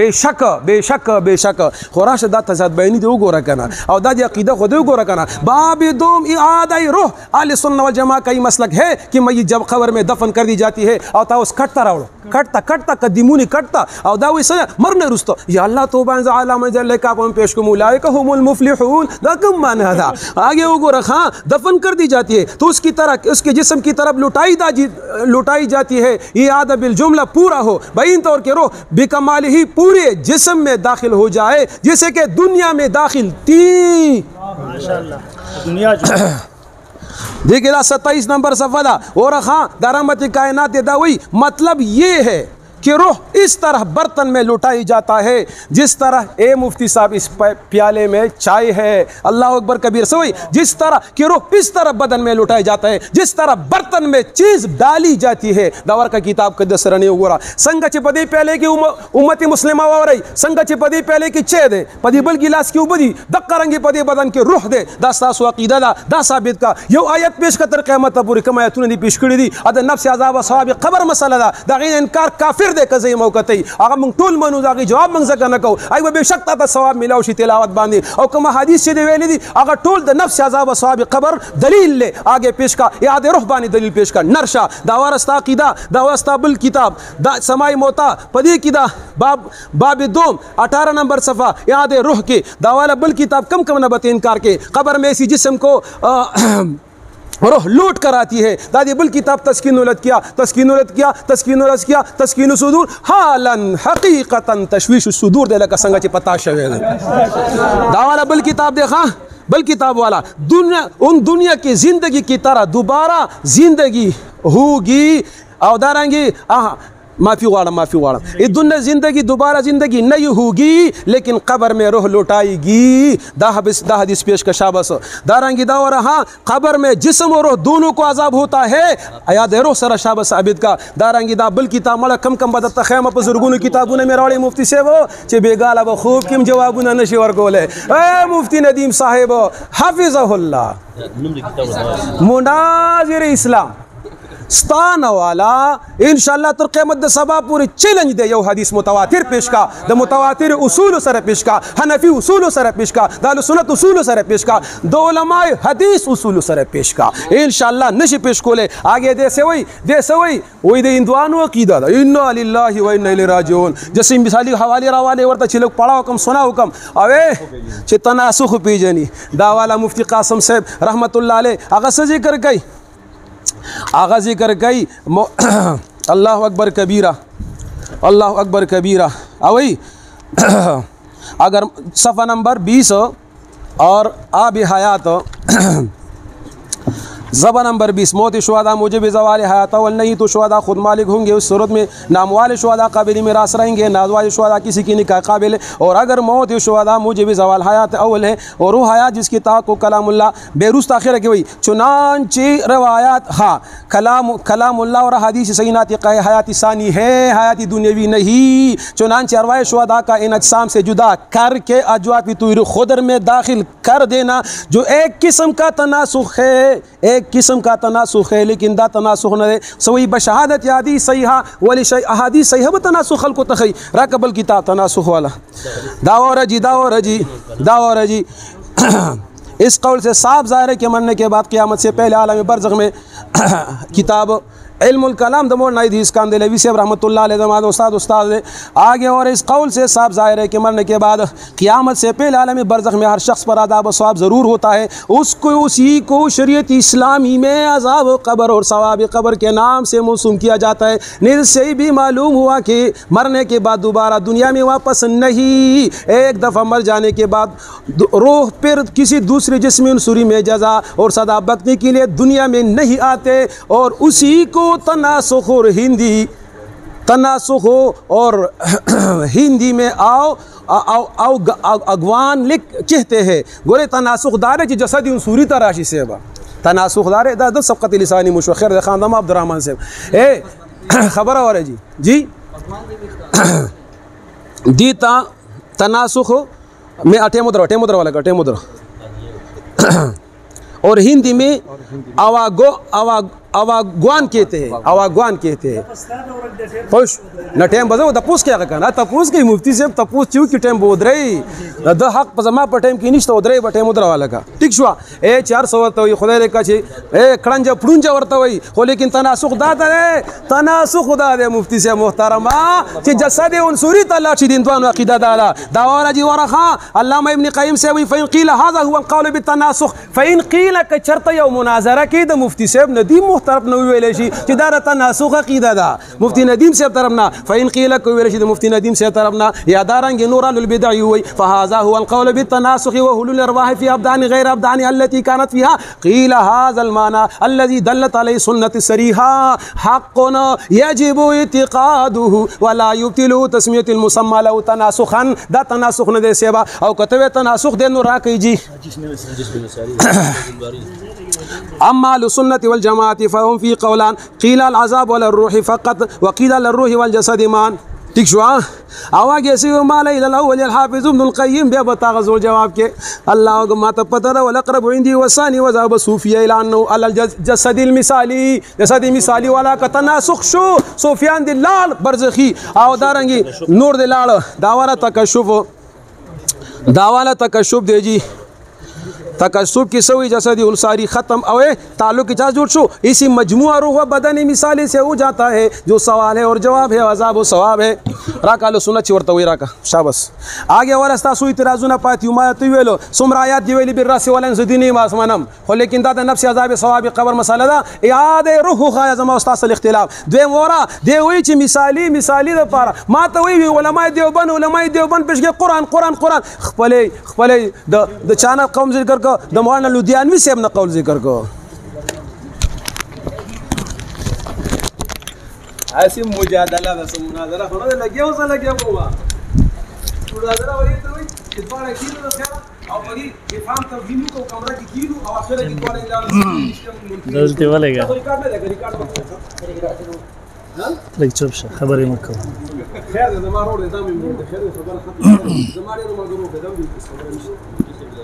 علیه بشک خراشه دا تضاد بیانی دی وګوره کنه او دا د عقیده خو دی وګوره کنه باب دوم اعاده روح اهل سنت والجماعه کا مسلک ہے کہ میت جب قبر میں دفن کر دی جاتی ہے او تاسو کټتا راوړو کټتا قدیمونی کټتا او دا وې مرنه رستو یا الله توبه انزل علامه جل کا هم پیش کوم اولئک هم المفلحون دا کم معنی ہے آگے وګوره ہاں دفن کر دی جاتی ہے تو اس کی طرح اس کے جسم کی طرف لوٹائی جاتی ہے اعادہ بالجملہ پورا ہو بین طور کے روح بکمال ہی پورے جسم میں داخل ہو جائے جیسے کہ دنیا میں داخل تھی ماشاءاللہ دنیا دیکھیے 27 نمبر صفحہ دا اور ہاں درامت کائنات دا وہی مطلب یہ ہے کہ روح اس طرح برتن میں لوٹائی جاتا ہے جس طرح اے مفتی صاحب اس پیالے میں چائے ہے اللہ اکبر کبیر سوئی جس طرح کہ روح اس طرح بدن میں لوٹائی جاتا ہے جس طرح برتن میں چیز ڈالی جاتی ہے داور کا کتاب کا دسرنی وګورا څنګه چې پدی پہلے کی امت مسلمه ووري څنګه چې پدی پہلے کی چه ده پدی بل ګلاس کی وبدي د قرنګي پدی بدن کې روح ده دا تاسو عقیده دا ثابت کا یو آیت پیش کتر قیامت پورې کوم آیتونه دي پیش کړی دي د نفس عذاب او ثواب قبر مسله ده دا غي انکار کافر دے کزی موقتی هغه مونږ ټول منو دا جواب مونږ ځکه نه کوو ایوه بشک ته ثواب ملاو شي تلاوت باندې او کوم حدیث چې دی ویلي دي هغه ټول د نفس عذاب او ثواب قبر دلیل له آگے پیش کا یاد روح باندې دلیل پیش کا نرشا دا ورستا عقیده دا ورستا بل کتاب دا سمائی موتا پدی کی دا باب دوم 18 نمبر صفحہ یاد روح کے دا والا بل کتاب کم کم نبت انکار کے قبر میں اسی جسم کو روح لوٹ کر آتی ہے دادی بل کتاب تسکین الت کیا تسکین الصدور حالا حقیقتا تشویش الصدور دے لکا سنگا چی پتا شوے دا والا بل کتاب دیکھا بل کتاب والا دنیا کی زندگی کی طرح دوبارہ زندگی ہوگی او دارنگی معافی غواړم یہ دنیا زندگی دوبارہ زندگی نہیں ہوگی لیکن قبر میں روح لوٹائے گی دا حدیث پیش کا شاباس دارنگی دا اور ہاں قبر میں جسم اور روح دونوں کو عذاب ہوتا ہے یاد ہے روح سر شاباس عابد کا دارنگی دا بل کتاب مړه کم بدت خیمه په زرګونو کتابونه مې راوړي مفتی صاحب چې بیګاله به خوب کم جوابونه نشي ورکوله اے مفتی ندیم صاحب حفظه الله مناظر اسلام ستان والا انشاءاللہ تر قیامت د سبا پوری چیلنج دے یو حدیث متواتر پیش کا د متواتر اصول سره پیش کا حنفی اصول سره پیش کا د اهل سنت اصول سره پیش کا د علماء حدیث اصول سره پیش کا انشاءاللہ نشی پیش کولے آگے دے سوئی وہی د ہندوانو عقیدہ دا انا للہ و انا الیہ راجعون جسم مثالی حوالی راواله ورته چې لوگ پڑھاو کم سناو کم اوے چې تناسخ پیجنی دا والا مفتی قاسم صاحب رحمت اللہ علیہ هغه څه ذکر کوي آغا ذکر کئی اللہ اکبر کبیرہ اوئی اگر صفحہ نمبر 20 اور آب حیات ज़बा नंबर 20 मौत शुहदा मुजिब ज़वाल हयात अव्वल नहीं तो शुहदा खुद मालिक होंगे उस सूरत में नामवाले शुहदा काबिल मिरास रहेंगे, नाज़वाले शुहदा किसी की निकाह काबिल है। और अगर मौत शुहदा मुजिब ज़वाल हयात अव्वल है और वो हयात जिसकी ताक़ो कलामुल्लाह बेरुस्त आखिर के वही चुनांचे रवायात हाँ कलामुल्लाह और हदीस सही नातिक़ा हयात सानी है, हयात दुनियावी नहीं। चुनांचे अरवाए शुहदा का इन अजसाम से जुदा करके अजवाफ़ी तुइर खुदर में दाखिल कर देना जो एक किस्म का तनासुख है, एक किस्म का तनासुख है, लेकिन दा तनासुख न है सवई बशहादत यादी सहीहा वाली अहादीस सही है तनासुख खल को तखई रकबल किताब तनासुख वाला दावा रजी इस कौल से साफ ज़ाहिर है कि मरने के बाद क़यामत से पहले आलम बरज़ख में किताब इल्मुल कलाम दमोर नाइदी इसकाम दिलवी से रहमतुल्लाह अलैह दमाद उस्ताद आगे। और इस कौल से साफ ज़ाहिर है कि मरने के बाद क़यामत से पहले आलम बरज़ख में हर शख्स पर अज़ाब व सवाब ज़रूर होता है। उसको उसी को शरीयत इस्लामी में अज़ाब क़ब्र और सवाब क़ब्र के नाम से मौसूम किया जाता है। इससे भी मालूम हुआ कि मरने के बाद दोबारा दुनिया में वापस नहीं, एक दफ़ा मर जाने के बाद रूह फिर किसी दूसरे जिस्म उनसुरी में जज़ा और सदा बकने के लिए दुनिया में नहीं आते। और उसी को तनासुख और हिंदी में आओ अगवान लिख कहते हैं। गोरे तनासुख दारे जी जसदी उनसूरी तराशी से बा तनासुख दारे दा सबक़त लिसानी मुशखर खानदम अब्दुर्रहमान से ए खबर और जी दी तनासुख में अटे मुद्रा वाला अटे मुद्रा और हिंदी में आवागवान कहते हैं, आवागवान कहते हैं। खुश न टाइम बजा तपूस क्या कहना तपूस की मुफ्ती से तपूस चू की टाइम बोध रही द हक पजमा पर टाइम की निश्चित उधर बटे मुद्रा वाला का ठीक शुआ ए 400 वर्त हुई खुदा रे कछे ए खड़ंजा फुंजा वर्त हुई हो लेकिन तनासुख दाता रे तनासुख खुदा दे मुफ्ती से मोहतरमा कि जसद उनसूरी तलाशी दिन तो अकीदा दाला दावारा जी वरखा अल्लामा इब्न क़य्यिम से वही फ़इन क़ील हाज़ा हुवा क़ौल बितनासुख फ़इन क़ील क चरत यौ मुनाज़रा की द मुफ्ती साहब नदीम तरफ न वेलेशी कि दारा तनासुख अकीदा दा मुफ्ती नदीम से तरफ ना फ़इन क़ील को वेलेशी मुफ्ती नदीम से तरफ ना या दारंगे नूरुल बिदअ हुई फ़हाज़ा हुवा क़ौल बितनासुख व हुलुल अरवाह फ़ी अबदान गैर अबदान अल्लती कानत फ़ीहा क़ील हाज़ल माना अल्लज़ी दल्लत अलैहि सुन्नत सरीहा हक़्क़ुन यजिबु इतिक़ादुहु व ला युब्तिलु तस्मियतुल मुसम्मा लहु तनासुखन दा तनासुख न दे सेवा औ कतवे तनासुख दे नो राकी जी अम्मा सुन्नत वल जमाअत फ़हुम फ़ी क़ौलान क़ील अल अज़ाब वल रूह फ़क़त व क़ील अल रूह वल जसद ईमान ठीक शुआ आवाग ऐसे माला इलावल हाफिज़ इब्नुल क़य्यिम बे बता गज़ो जवाब के अल्लाह को माता पता वल अक़रब इंदी वसानी वज़ाब सूफिया इलानो अल जसदिल मिसाली जसदी मिसाली वाला का तनासुख शो सुफियान दिलाल बरज़खी आओ दारंगी नूर दिलाल दावाला तकशुफ दे जी तकशुफ की सवी जसदी उलसारी ख़त्म अवे ताल्लुक़ इजाज़ जुड़ शो इसी मजमुआ रूह बदनी मिसाली से हो जाता है जो सवाल है और जवाब है अज़ाब व सवाब है राका लो सुन्नत चिवरता हुई राका शाबस आगे वरस्ता सुई तराजुना पाती उमा तुवेलो सुमरायात दिवेली बिर्रास वालन ज़दीनी मासमानम हो लेकिन दादा नफ्स अज़ाब सवाब क़ब्र मसाला दा याद रूह खाया जमा उस्ताद इख्तिलाफ दे मोरा दे हुई ची मिसाली द पारा मा तो हुई उलमाए देवबंद पेश के कुरान खपले द चाना कौम जिक्र को द मौलाना लुधियानवी से अपना कौल जिक्र को ऐसी मुजादला बस मुनाजरा होने लगे हो सा लगे हुआ मुनाजरा वही तो वही इतवार अकील तो क्या और वही इफाम तवजीनु को कमरा की कीलू और आखिर की कॉलेज जाना दलते वाले का रिकॉर्ड हां लाइक चुप से खबर ही मत करो खैर जमारो निजाम में खैर खबर खत्म जमारे रो मगरो बेदम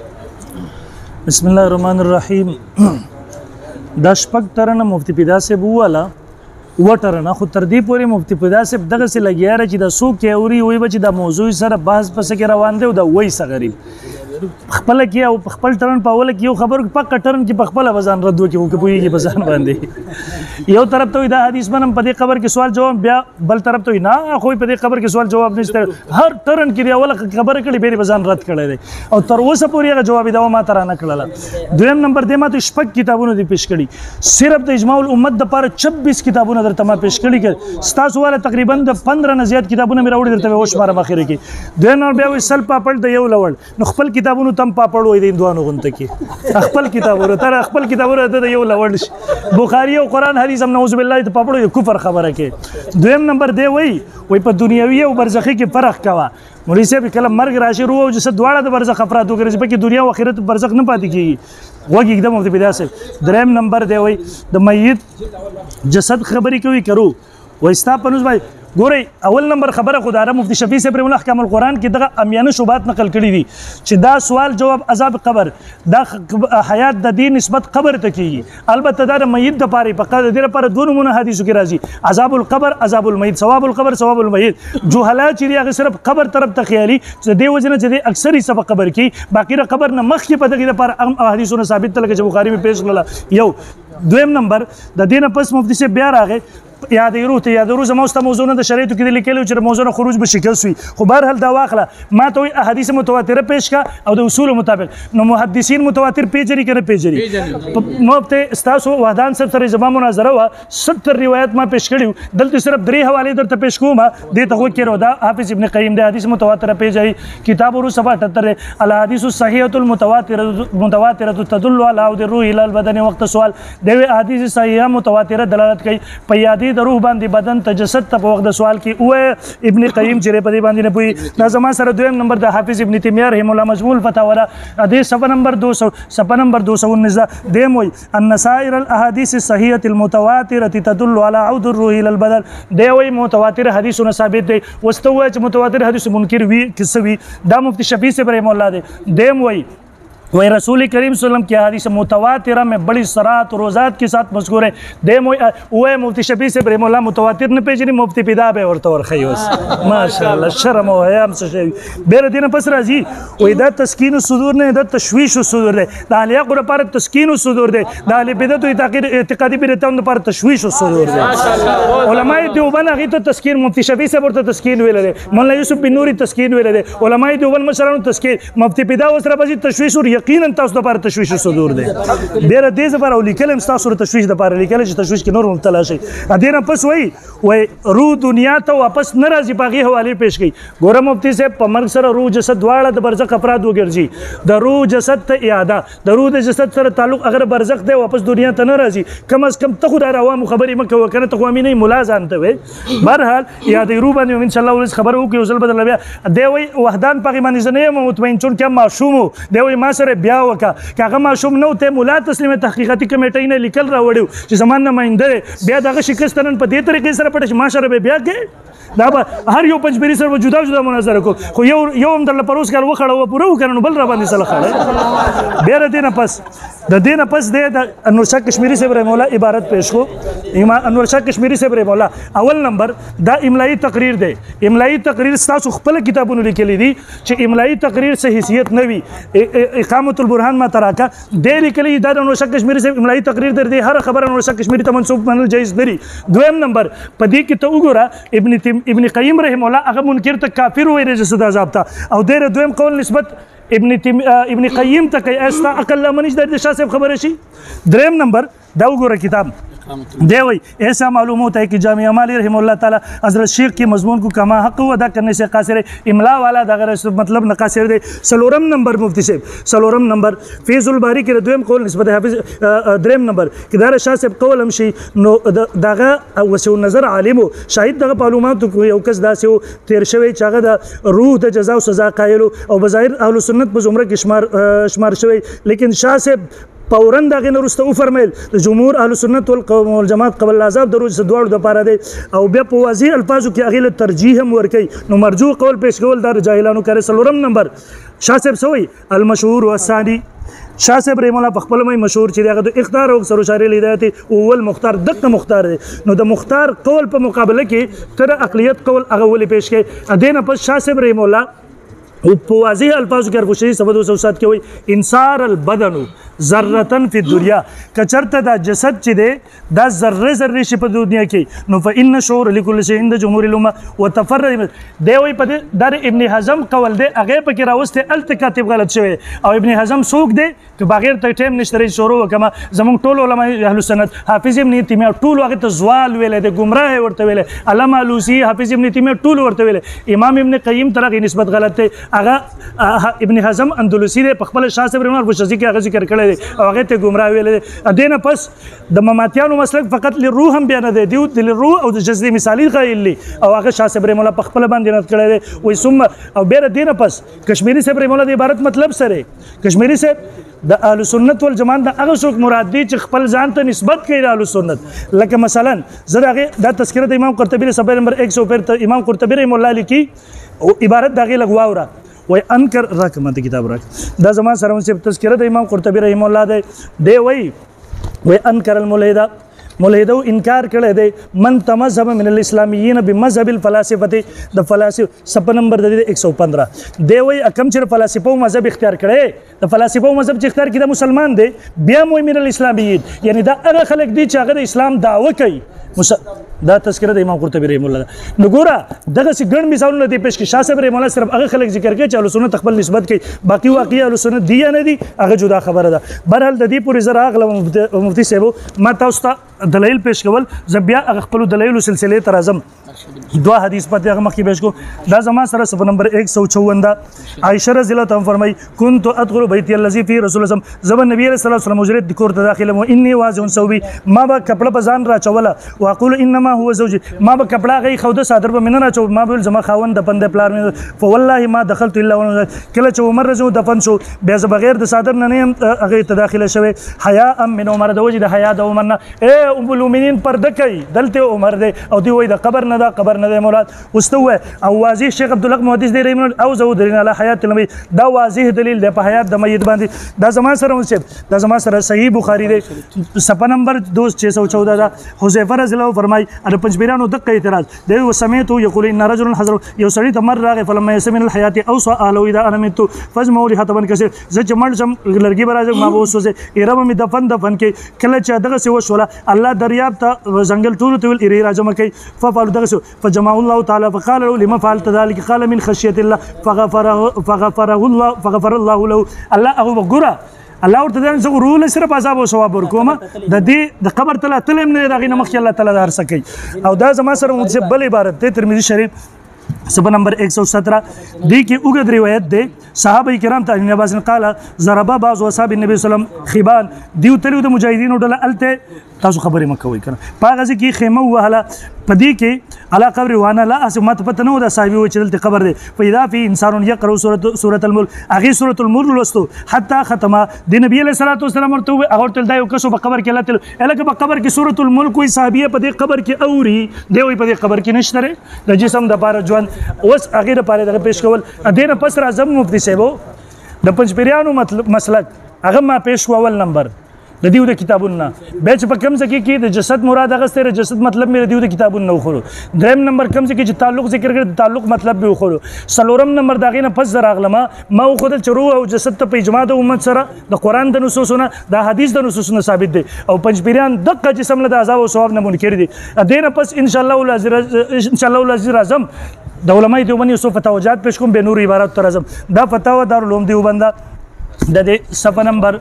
बिस्मिल्लाहिर्रहमानिर्रहीम दशपक तरन मुफ्ती पिदा से बुवाला व टरना खुद तरदी पूरी मुफ्ती पिदा से दग से लगिया रही दा सो के औरी वही बची दा मौजूद सर बहस पस के रवान दे दा वही सगरी खपल किया खपल टरन पावल कियो खबर पक टरन की पखपल बजान रद्दो की के पुई की बजान बांधे यो तरफ तो इदा हदीस बनम पदे खबर के सवाल जवाब ब्या बल तरफ तो ना कोई पदे खबर के सवाल जवाब नहीं हर टरन की अवल खबर कड़ी बेरी बजान रद्द करे दे और तरवस पूरी का जवाब इदा मा तराना कळला दुयम नंबर दे मा तो शपक किताबों दी पेश कड़ी सिर्फ तो इजमाउल उम्मत द पर 26 किताबों नजर तमा पेश कड़ी के स्तासु वाला तकरीबन 15 न ज्यादा किताबों ने मेरा उड़ी देते होश मारा आखिर की दुयम नंबर ब्या सल पापड़ द यो लवल न खपल کتابونو تم پاپړ وای د هندوانو غونته کې خپل کتابونه تر خپل کتابونه د یو لوړ شي بخاری او قرآن حدیث هم نعوذ بالله د پاپړو یو کفر خبره کې دویم نمبر دی وای په دنیوي او برزخي کې فرق کوا مولوی صاحب کله مرګ راشي روح او جسد دواړه د برزخ افراد وګرځي په کې دنیا او آخرت برزخ نه پاتې کیږي وګ एकदम مفتی پیدا سه دریم نمبر دی وای د میت جسد خبرې کوي کرو وایستا پنوز بھائی ګورئ اول نمبر خبره خداره مفتی شفیع صاحب رحمه الله احکام القرآن کې دغه امیانه شوبات نقل کړي دي چې دا سوال جواب عذاب قبر دا حیات د دین نسبت قبر ته کیږي البته دا د میت د پاره په قاعده د لپاره دوه نمونه حدیثو کې راځي عذاب القبر عذاب المیت ثواب القبر ثواب المیت جوهلا چې هغه صرف قبر طرف ته خیالي چې دی وجنه چې اکثری سبق قبر کې باقی قبر نه مخ کې په دغه لپاره حدیثونه ثابت تل چې بخاری میں پیش کړل یو دویم نمبر د دینه پس مفتی سے بیا راغی یادرو زموږ ته موضوعونه د شریعت کې لیکلو چې موضوع خروج به شکل سوی خو بهر حل دا واخله ما ته احادیث متواتره پیش کا او د اصول مطابق نو محدثین متواتر پیجری کنه پیجری مفتی استاسو وحدان صاحب سره زما مناظره وا 70 روایت ما پیش کړیو دلته صرف 3 حواله درته پیش کوم د ته خو کېرو دا حافظ ابن قیم د حدیث متواتره پیجری کتاب ورو 78 الاحاديث الصحيحه المتواتره تدل على عود الروح الى البدن وقت سوال د احادیث صحیحه متواتره دلالت کوي په یادی د روح باندې بدن ته جسد ته په وخت د سوال کې او ابن قیم چې په دې باندې نه پوي دا زما سره دویم نمبر د حافظ ابن تیمیه رحمه الله مجموع الفتاوی د صفحه نمبر 219 دیم وي ان سائر الاحاديث الصحيحه المتواتره تدل على عود الروح الى البدن دی وي متواتر حدیثونه ثابت دي واستوى چې متواتر حدیث منکر وي کسوي دا مفتی شفیع سے رحمه الله دی دیم وي وही रसूल करीम सल्लम की हदीस मुतवातिरा में बड़ी सराहत और वज़ाहत के साथ मज़कूर है दे वो मुफ्ती शफी से रहमहुल्लाह मुतवातिर ने पेजरी मुफ्ती पिदा बे और तौर खयोस माशाअल्लाह शर्म और हया से शई बेर दिन पस राजी वही दा तस्कीन सुदूर ने दा तशवीश सुदूर दे दा लिया कुर पर तस्कीन सुदूर दे दा li बिदत इतिकादी बिरता उन पर तशवीश सुदूर दे उलमा देवबंद अगी तो तस्कीन मुफ्ती शफी से पर तस्कीन वेले दे मौलाना यूसुफ बिन नूरी तस्कीन वेले दे उलमा देवबंद मशरान तस्कीन मुफ्ती पिदा उसरा बजी तशवीश और یقینا تاسو د لپاره تشویش صدور دی ډیره دې لپاره ولیکل تاسو د تشویش د لپاره لیکل چې تشویش کې نور مبتلا شي ا دې نه پس وای روح دنیا ته واپس نه راځي باغی حواله پیش کړي ګوره مفتی صاحب په مرګ سره روح جسد دواړه د برزخ افراد وګرځي د روح جسد ته اعاده د روح د جسد سره تعلق اگر برزخ دی واپس دنیا ته نه راځي کم از کم ته خدای عوام خبرې مکه وکنه ته قومي نه مولا ځانته وي بهرحال یاد روح باندې ان شاء الله ولز خبر وکي وصل بدل بیا دی وای وحدان پغی باندې نه مطمئن چون کې معصوم دی وای ما سره بیا وکا کاغه معصوم نو ته مولا تسلیم تحقیقاتي کمیټې نه لیکل راوړیو چې زمان نه مینده بیا دغه شکستنن په دې طریقې سره پټ معاشره بیا کې دا به هر یو پنځبری سره جدا جدا مناظره کو خو یو هم در پروس کال وخړو پوره وکړنو بل را باندې سره خړې بیا دینه پس د دینه پس د انور شاه کشمیری سے رحمه الله عبارت پیش کو انور شاه کشمیری سے رحمه الله اول نمبر دا املائي تقریر دی املائي تقریر تاسو خپل کتابونو لیکلي دي چې املائي تقریر څه حیثیت نه وي اقامت البرهان ما تراکا د لیکلي دا انور شاه کشمیری سے املائي تقریر در دی هر خبر انور شاه کشمیری ته منسوب منل جایز دی دویم نمبر پدې کې ته وګوره ابن قیم رحمه الله هغه منکر ته کافر وایي جسد عذاب ته او ډېر دویم قول نسبت ابن قیم ته کوي استا عقل منیش د شاه صاحب خبره شي دریم نمبر دا وګوره کتاب دی وای ایسا معلوم ہوتا ہے کہ جامع مالی رحمہ اللہ تعالی حضرت شیخ کے مضمون کو کما حق ادا کرنے سے قاصر ہے املا والا دا غیر مطلب نہ قاصر دے سلورم نمبر مفتی صاحب سلورم نمبر فیض الباری کے دویم قول نسبت حافظ دریم نمبر کدار شاه صاحب قول هم شي نو داغه وسو نظر عالم شاهد دغه معلومات کو یو کس داسې تیر شوی چاغه د روح د جزا او سزا قائل او بظاهر اهل سنت په زمره کې شمار شوی لیکن شاه صاحب فورن دغه نورسته او فرمایل د جمهور اهل سنت والجماعت قبل العذاب دروج سدوړو د پاره دی او بیا په واضح الفاظو کې اغه ترجیح هم ورکي نو مرجو قول پیش کول در جاهلانو کړي سلورم نمبر شاه صاحب سوی المشهور والثاني شاه صاحب رحم الله په خپل مې مشهور چې دغه د اختیار او سر شاري لیدات او ول مختار دغه مختار دی نو د مختار قول په مقابله کې تر اقلیت قول هغه ول پیش کړي ادینه په شاه صاحب رحم الله او په واضح الفاظو کې ارغوشي سبد او سوسات کې وي انصار البدن ذرتن فی الدنیا کچرته دا جسد چې دی دا ذره شي په دنیا کې نو فإن شعور لكل شيء عند جمهور الامه وتفرد دی وي په در ابن حزم قول دی هغه پکې راوسته التکاتب غلط شوی او ابن حزم څوک دی چې بغیر ته ټیم نشته شروع وکما زمون ټول علماء اهل سنت حافظ ابن تیمیه ټول هغه ته زوال ویل دی گمراه ورته ویل علامه لوسی حافظ ابن تیمیه ټول ورته ویل امام ابن قیم ترغه نسبت غلط دی هغه ابن حزم اندلسي دی په خپل شاه صاحب رحمه الله شزي کې هغه ذکر کړی دی او هغه ته گمراه ویل دي دینه پس د مماتیانو مسلک فقط للروح هم بیان دی دیو د للروح او د جسدي مثالی قایل دي او هغه شاه صاحب رحمه الله په خپل باندې نت کړی دی وای ثم او بیر دینه پس کشمیری صاحب رحمه الله د عبارت مطلب سره کشمیری صاحب د اهل سنت والجماعت د هغه څوک مراد دي چې خپل ځان ته نسبت کوي د اهل سنت لکه مثلا زه دا تذکرہ د امام قرطبی صفحه نمبر 105 امام قرطبی رحمه الله لیکي او عبارت دغه لغواوره وای انکر راکمه کتاب راک دا زمان سره ونسب تذکرہ د امام قرطبی رحمه الله دی وای انکر الملحده ملحدو انکار کړی دی من تمذهب من الاسلامیین بمذهب الفلاسفه د فلاسفه صفحه نمبر د 115 دی وای کم چې فلسفه مذهب اختیار کړي د فلسفه مذهب چې اختیار کړي د مسلمان دی بیا مو من الاسلامیین یعنی دا هغه خلک دي چې هغه د اسلام دعوه کوي دا تذکرہ د امام قرطبی رحمه الله نو ګوره دغه څه ګڼ مثالونه دي پېښ کې شاه صاحب رحمه الله صرف هغه خلک ذکر کوي چې اهل سنت خپل نسبت کوي باقي واقعي اهل سنت دي یا نه دي هغه جدا خبره ده بهرحال د دې پورې زره اغله مفتی صاحب ما تاسو ته دلایل پېښ کول زه بیا هغه خپل دلایل سلسله ته راځم دوا حدیث پته هغه مخکې پېښ کو دا زما سره صفحه نمبر 154 عائشه رضی الله تعالی فرمای كنت ادخل بيتي الذي فيه رسول الله زبر نبی صلی الله علیه وسلم حجرت کور ته داخله مو اني واضح سوبي ما به کپڑا بزان را چولا واقول انما هو زوجي ما به کپڑا غي خوده صادر به من را چو ما به زما خاوند د پند پلار فوالله ما دخلت الا کله چې عمر رضی دفن شو بیا بغیر د صادر نه هغه ته داخله شوی حیا من عمر د وجه د حیا د عمر نه اے ام المؤمنین پرده کوي دلته عمر دی او دی وای د قبر نه دا قبر نه مراد واستوى او واضح شیخ عبد الله محدث دی رحمه الله او زو دلیل علی حیات المیت دا واضح دلیل دی په حیات د میت باندې دا زما سره ونسب دا زما سره صحیح بخاری دی صفحه نمبر 2614 دا حذیفه رضی الله فرمای ار پنځبیرانو دغه اعتراض دی وسمیت یقول ان رجل حضر یو سړی تمر راغ فلما يسمن الحیات او سالو اذا انا مت فجمعوا لي حتبن کسه ز چمړ سم لرګي برازه ما وسوسه ایرم می دفن کې کله چې دغه سی وشوله الله دریاب ته زنګل ټول ټول ایری راجم کوي ففعل دغه فجمع الله تعالى فقال له لما فعلت ذلك قال من خشيه الله فغفر الله له الله هغه ګره الله ورته ځان څو رول صرف عذاب او ثواب ورکوم د دې د قبر تل تلم نه دغه مخ الله تعالی دار سکی او دا زما سره متبل عبارت ته ترمذی شریف صفحه نمبر 117 دی کې اوږد روایت دی صحابه کرام ته ابن عباس قال ضرب بعض اصحاب النبي صلی الله علیه وسلم خبان دیو تلو د مجاهدینو ډله الته تاسو خبرې مکوئ کنه پاغه کې خیمه وهله پدې کې علا قبر وانا لا اسمت پته نو د صحابي و چې دلته قبر دی فاذا في انسان يقرأ سوره الملك اغه سوره الملك لستو حتى ختمه د نبی له صلوات والسلام ورته هغه تل دا یو کسو په قبر کې لته الکه په قبر کې سوره الملك وي صحابي په دې قبر کې اوري دی وي په دې قبر کې نشته د جسم د بار ژوند اوس هغه لپاره دغه پیش کول دینه پس راځم مفتی صاحب د پنځپیرانو مسلک هغه ما پیش اول نمبر د دیو د کتابونه به چې په کوم ځکه کې د جسد مراد هغه ستاره جسد مطلب مې دیو د کتابونه وخورو دریم نمبر کوم ځکه چې تعلق ذکر کړي تعلق مطلب به وخورو سلورم نمبر داغه نه پس راغلمه ما خود چرو او جسد ته په اجماع د امت سره د قران د نصوصونه د حدیث د نصوصونه ثابت دي او پنځپیران دغه جسم له عذاب او ثواب نه منکر دي دینه پس ان شاء الله العزیز اعظم د علماء دیوبند یوسف فتاوجات پیش کوم به نور عبارت تر اعظم دا فتاوا دارالعلوم دیوبند د صفحہ نمبر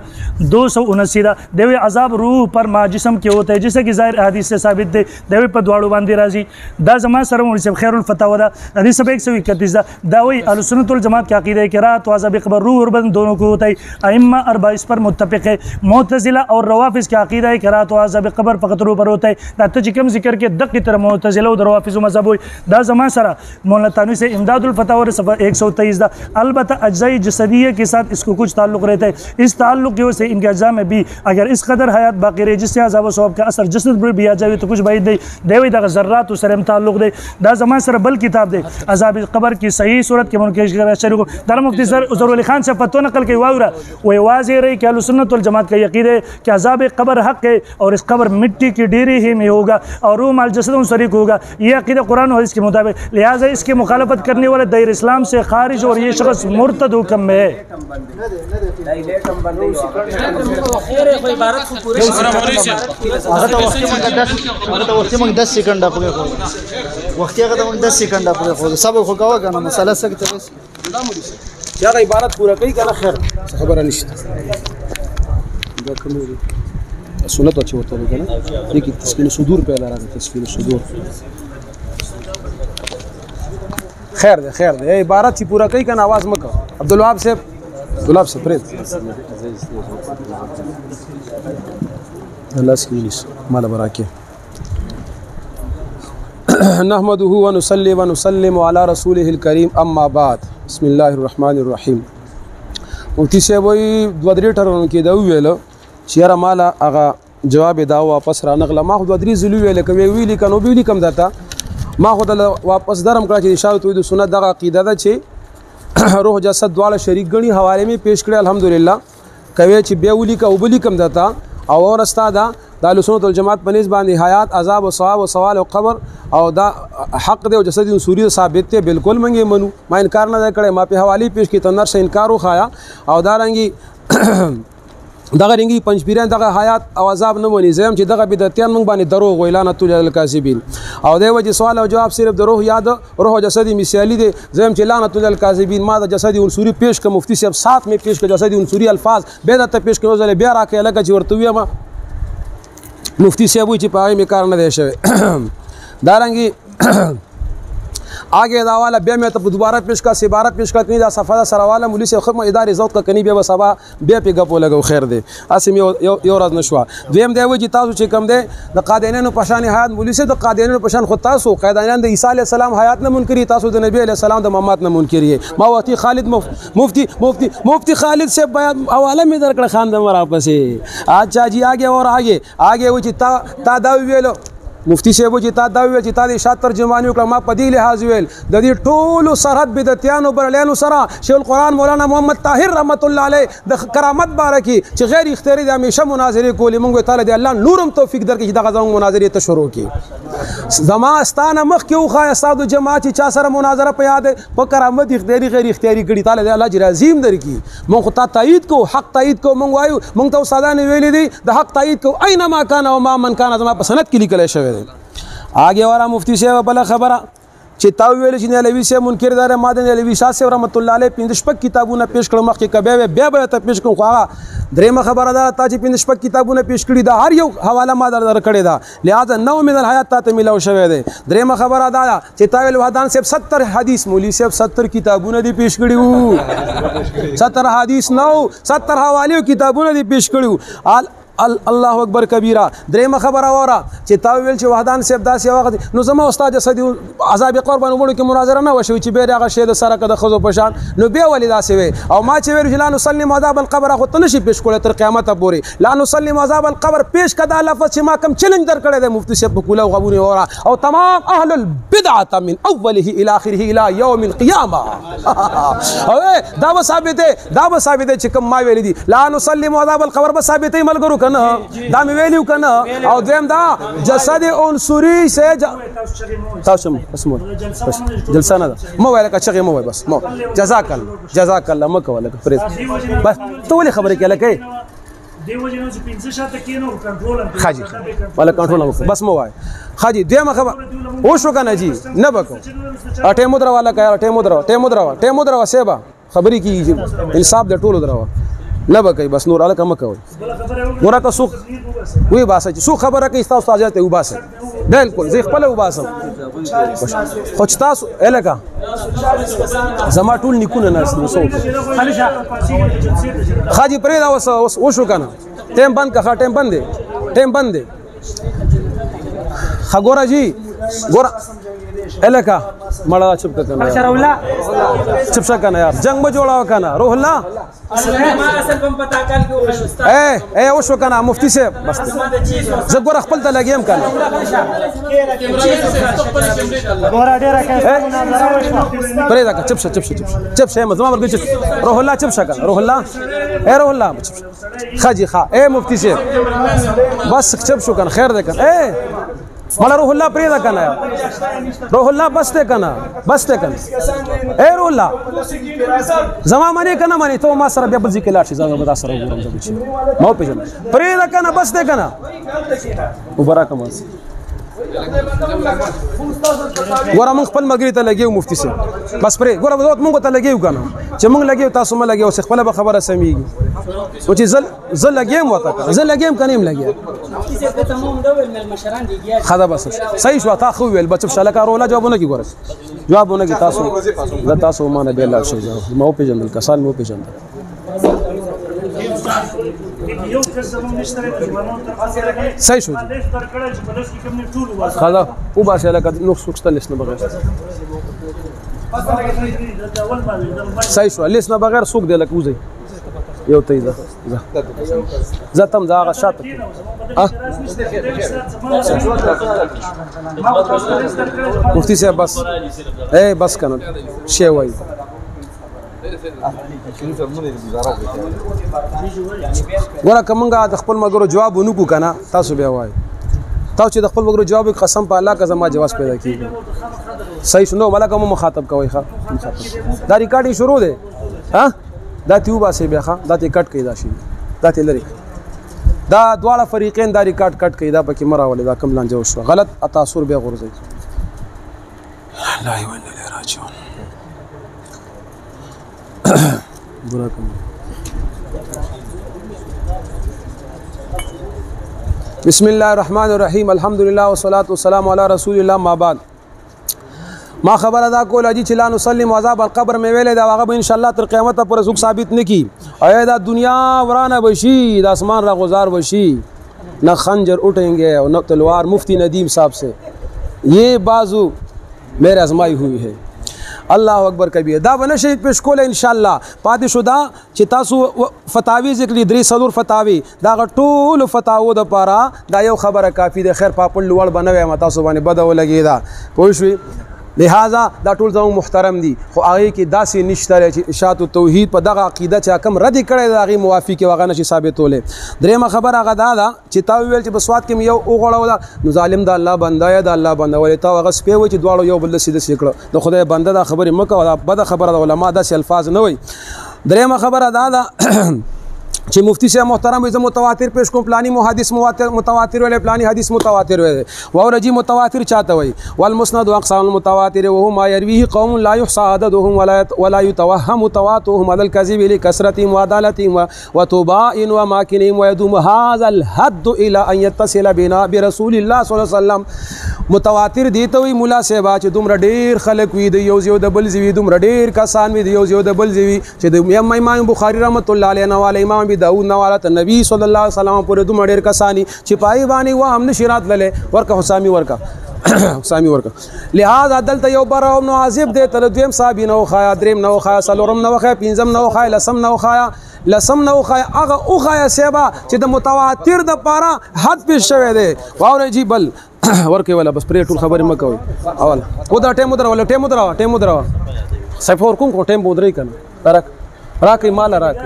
279 دوی عذاب روح پر ما جسم کې ہوتا ہے جیسے کہ ظاہر حدیث سے ثابت ہے دوی په دواړو باندې راځي دا زما سره مولوی خیر الفتاوا دا حدیث 131 دا وی اهل سنت والجماعت کی عقیدہ ہے کہ رات و عذاب قبر روح اور بدن دونوں کو ہوتا ہے ائمہ اربعہ اس پر متفق ہے معتزلہ اور روافض کی عقیدہ ہے کہ رات و عذاب قبر فقط روح پر ہوتا ہے دا ته کوم ذکر کې دقیق تر معتزلہ او روافض مذهب وي دا زما سره مولانا تانوی سے امداد الفتاوا صفحہ 123 دا البتہ اجزاء جسدیہ کے ساتھ اس کو کچھ تعلق رہتا ہے اس تعلق کی وجہ سے ان کے اجزاء میں بھی اگر اس قدر حیات باقی رہے جس سے عذاب و ثواب کا اثر جسد پر بھی آ جائے تو کچھ بعید دی دا ذرات و سرم تعلق دی دا زمان سره بل کتاب دی عذاب قبر کی صحیح صورت کے منکر شروع کو در مفتی ضرور علی خان سے فتوا نقل کی واورا وہ واضح رہی کہ اہل سنت والجماعت کا عقیدہ ہے کہ عذاب قبر حق ہے اور اس قبر مٹی کی ڈیری ہی میں ہوگا اور روح مال جسد شریک ہوگا یہ عقیدہ قرآن و حدیث کے مطابق لہٰذا اس کی مخالفت کرنے والے دائر اسلام سے خارج اور یہ شخص مرتد حکم میں ہے عبارت پورا کوي کنه خیر خبره نشته دا کوم سنت اچ ورته کنه دې کې تسکین صدور په لاره تسکین صدور خیر دی خیر دی عبارت چې پورا کوي کنه आवाज مکو عبدالوهاب صاحب عبدالوهاب صاحب پرې الله سکینیس مال برکه نحمده ونصلي ونسلم على رسوله الكريم اما بعد بسم الله الرحمن الرحیم مفتی صاحب وی دو درې ټرونو کې دا ویل چې را مالا هغه جواب دا واپس را نغله ما خو دو درې زلو ویل کوي ویلی کنو ویلی کم درته ما خو د واپس درم کړ چې اشاره توحید سنت دغه عقیده ده چې روح جسد دواړه شریک غني حواله می پیش کړی الحمدلله کوي چې بیا ولي کا وبلی کم درته او اور استاد د سنت والجماعت په نسبت باندې حیات عذاب او ثواب او سوال او قبر او دا حق دی او جسدی سوری ثابت دی بالکل منګي منو ما انکار نه کړی ما په حواله پیش کی تنر سے انکار وخایا او دا رنګي دغه رنګي پنځپیران دغه حیات او عذاب نه ونی زم چې دغه بدعتيان مونږ باندې دروغ ویلانه تو الکاذبین او دی وجه سوال او جواب صرف د روح یاد روح جسدی مثالی دی زم چې لعنت الکاذبین ما د جسدی عنصری پیش ک مفتی صاحب ساتھ میں پیش ک جسدی عنصری الفاظ به د پیش کړو زله بیا راکې لکه چې ورته ویما مفتی صاحب چې پای می کار نه دی شوی دارنګي आगे दावाला बे में तो दोबारा पेश का सिबारत पेश का कहीं दा सफा सरवाला मुली से खम इदारे ज़ौत का कनी बे वसबा बे पे गपो लगो खैर दे असम यो राज नशवा देम देव जी तासु चे कम दे द कादेनन पशान हयात मुली से द कादेनन पशान खुद तासु कादेनन द ईसा अलैहि सलाम हयात न मुनकरी तासु द नबी अलैहि सलाम द ममात न मुनकरी मावती खालिद मुफ्ती खालिद से हवाला में दर खान द मरा पसे अच्छा जी आगे और आगे वो चिता ता दावी वेलो مفتی صاحب چې تا دا ویل چې تا د اشاعت ترجمانی وکړه ما په دې لحاظ ویل د دې ټولو سرحد بدعتیانو برلیانو سره شیخ القرآن مولانا محمد طاهر رحمت الله علیه د کرامت بارکی چې غیر اختیاري د همیشه مناظرې کولې مونږ تعالی دی الله نورم توفیق درکړي چې دغه زموږ مناظرې ته شروع کړي زما استانه مخ کې وخا استاد جماعت چې چا سره مناظره په یاد په کرامت اختیاري غیر اختیاري کړي تعالی دی الله اجر عظیم درکړي مونږ خو تایید کو حق تایید کو مونږ وایو مونږ ته استادانه ویلې دي د حق تایید کو اينما کان او ما من کان زما په سند کې لیکل شوی आगे वाला मुफ्ती साहब बला खबरा چې تا ویل چې علوي سے منکر دار ماده علوي شاه صاحب رحمت الله علیه پنځشپک کتابونه پیش کړم مخکې کبه بیا ته پیش کوم خو درېمه خبره ده تا چې پنځشپک کتابونه پیش کړي دا هر یو حواله ما در کړی دا لہذا نو من الحیات ته ملو شوی دی درېمه خبره ده چې تا ویل وحدان صاحب 70 حدیث مولوی صاحب 70 کتابونه دی پیش کړي وو 70 حدیث نو 70 حواله کتابونه دی پیش کړي الله اکبر کبیره درېمه خبره وره چې تا ویل چې وحدان صاحب داسې وخت نو زما استاد جسدی عذاب قربان وړو کې مناظره نه وشوي چې به هغه شی د سره کده خزو پشان نو بیا ولې داسې وي او ما چې ویل لا نسلم عذاب القبر خو ته نشي پیش کولای تر قیامت پورې لا نسلم عذاب القبر پیش کدا لفظ چې ما کم چیلنج در کړی دی مفتی صاحب کوله غبونه وره او تمام اهل البدعه من اوله الى اخره الى يوم القيامه دا به ثابت چې کوم ما ویل دي لا نسلم عذاب القبر به ثابتې ملګرو دا مې ویلو کنه او دویم دا جسد عنصری سے تاسو اسمو جلسه نه مو ویل کا چغه مو بس مو جزاک الله مکه ولا فریز بس ته ولې خبرې کله کوي دیو جنو چې 15 شاته کینو کنټرول خاجي ولا کنټرول بس مو وای خاجي دیمه خبر او شو کنه جی نه بکو اټه مدرا والا کا ټه مدرا سیبا خبرې کی انصاف د ټولو دروا نه بکای بس نور الک هم کوي ګوره که سو وی باسه سو خبره کوي تاسو حاجت ته وباسه بالکل زه خپل وباسم خو تاسو الکا زما ټول نیکونه ناس نو سو خاجي پرې دا وس شو کنه ټیم بند کا ټیم بند خګورا جی ګوره الکا مړه چپ کنه چپ شا کنه یار جنگ میں جوڑا کنه روح الله ما اصل بم پتا کال کې استاد اے او شو کنه مفتی صاحب بس زه ګور خپل ته لګیم کنه ګور ډیر کنه پرې دا چپ شا مزما ورګ روح الله چپ شا کنه روح الله خاجي خا اے مفتی صاحب بس چپ شو کنه خیر ده کنه اے مالا روح الله پریدا کنه روح الله بسته کنه اے روح الله زما منی کنه منی ته ما سره بیا بل ځکه لاړ شي زما به تاسو سره وګورم زه مو پیژنم پریدا کنه بسته کنه وبرکم ګوره موږ خپل مګری ته لګیو مفتی سي بس پرې ګوره موږ ته لګیو کنه چې موږ لګیو تاسو ما لګیو څه خپل به خبره سميږي او چې زل لګیم وته زل لګیم کنیم لګیا خدا بس صحیح شو تا خو ویل بچ شاله کارو لا جوابونه کی ګوره جوابونه کې تاسو دا تاسو مانه به لاړ شئ ما او پیژندل کسان مو پیژندل صحیح شو خدا او باسه لکه نو سوکستل لسنه بغیر صحیح شو لسنه بغیر سوک دی لکه وزي یو ته زه تم دا هغه شاته مفتی صاحب بس اے بس کنه شی وای ګوره که موږ د خپل ملګرو جواب ونکو که نه تاسو بیا وایي تاسو چې د خپل ملګرو جواب قسم په الله که زما جواز پیدا کېږي صحیح شو نو ملکه مو مخاطب کوئ ښه دا ریکارډینګ شروع دی ها دا تې وباسئ بیا ښه دا تې کټ کړئ دا شي دا تې لرې دا دواړه فریقین دا ریکارډ کټ کړئ دا پکې مه راولئ دا کوم لانجه وشوه غلط تاثر بیا غورځئ الله و انا الیه راجعون بسم الله الرحمن الرحیم الحمد لله والصلاة والسلام علی رسول الله ما بعد ما خبر ادا کول اجي چې لا نسلم عذاب القبر مې ویلې دا هغه ان شاء الله تر قیامت پورې څوک ثابت نکي اې دا دنیا ورانه بشي د اسمان را گزار بشي نہ خنجر اٹھेंगे اور نہ تلوار مفتی ندیم صاحب سے یہ بازو میرے آزمائی ہوئی ہے الله اکبر کبیر دا ونه شهید پیش کوله ان شاء الله پاتې شو دا چې تاسو فتاوی ذکر درې څلور فتاوی دا ټول فتاوی د پاره دا یو خبره کافی ده خیر پاپل لوړ بنوي ما تاسو باندې بده ولګی دا پوه شئ لہذا دا ټول زموږ محترم دي خو هغه کې داسې نشته چې اشاعت التوحید په دغه عقیده چې کم رد کړي دا غي موافق وغه نشي ثابتوله درېمه خبر هغه دا چې تا ویل چې بسوات کې یو اوغړو دا نو ظالم دا الله بنده یا دا الله بنده ولې تا هغه سپې و چې دواړو یو بل سیده سیکړه د خدای بنده دا خبره مکه دا بده خبره د علما داسې الفاظ نه وي درېمه خبره دا چې مفتی صاحب محترم زه متواتر پیش کوم پلانی حدیث متواتر ولا پلانی حدیث متواتر وي او رجی متواتر چاته وي والمسند واقسام المتواتر وهو ما يرويه قوم لا يحصى عددهم ولا يتوهم تواترهم على الكذب لكثرتهم وعدالتهم وتباين وماكنهم ويدوم هذا الحد الى ان يتصل بنا برسول الله صلى الله عليه وسلم متواتر دیته وي مولا صاحب چې دومره ډیر خلک وي د یو د بل زوی دومره ډیر کسان وي د یو د بل زوی چې د امام بخاری رحمت الله علیه او امام داود نواله نبی صلی الله علیه وسلم پورې دومره ډیر کسانی چې پای باندې و هم نشرات لله ورکه حسامی ورکه حسامی ورکه لہذا دلته یو براو نو عذاب دی تل دویم صاحب نو خیا دریم نو خیا سلورم نو خیا پنځم نو خیا لسم نو خیا هغه او خیا سیبا چې د متواتر د پاره حد پیش شوی دی واورې جی بل ورکه ولا بس پرې ټول خبرې مکوي اول او دا ټیم درا صفور کوم کو ټیم بودري کنه ترک راکې مال راکې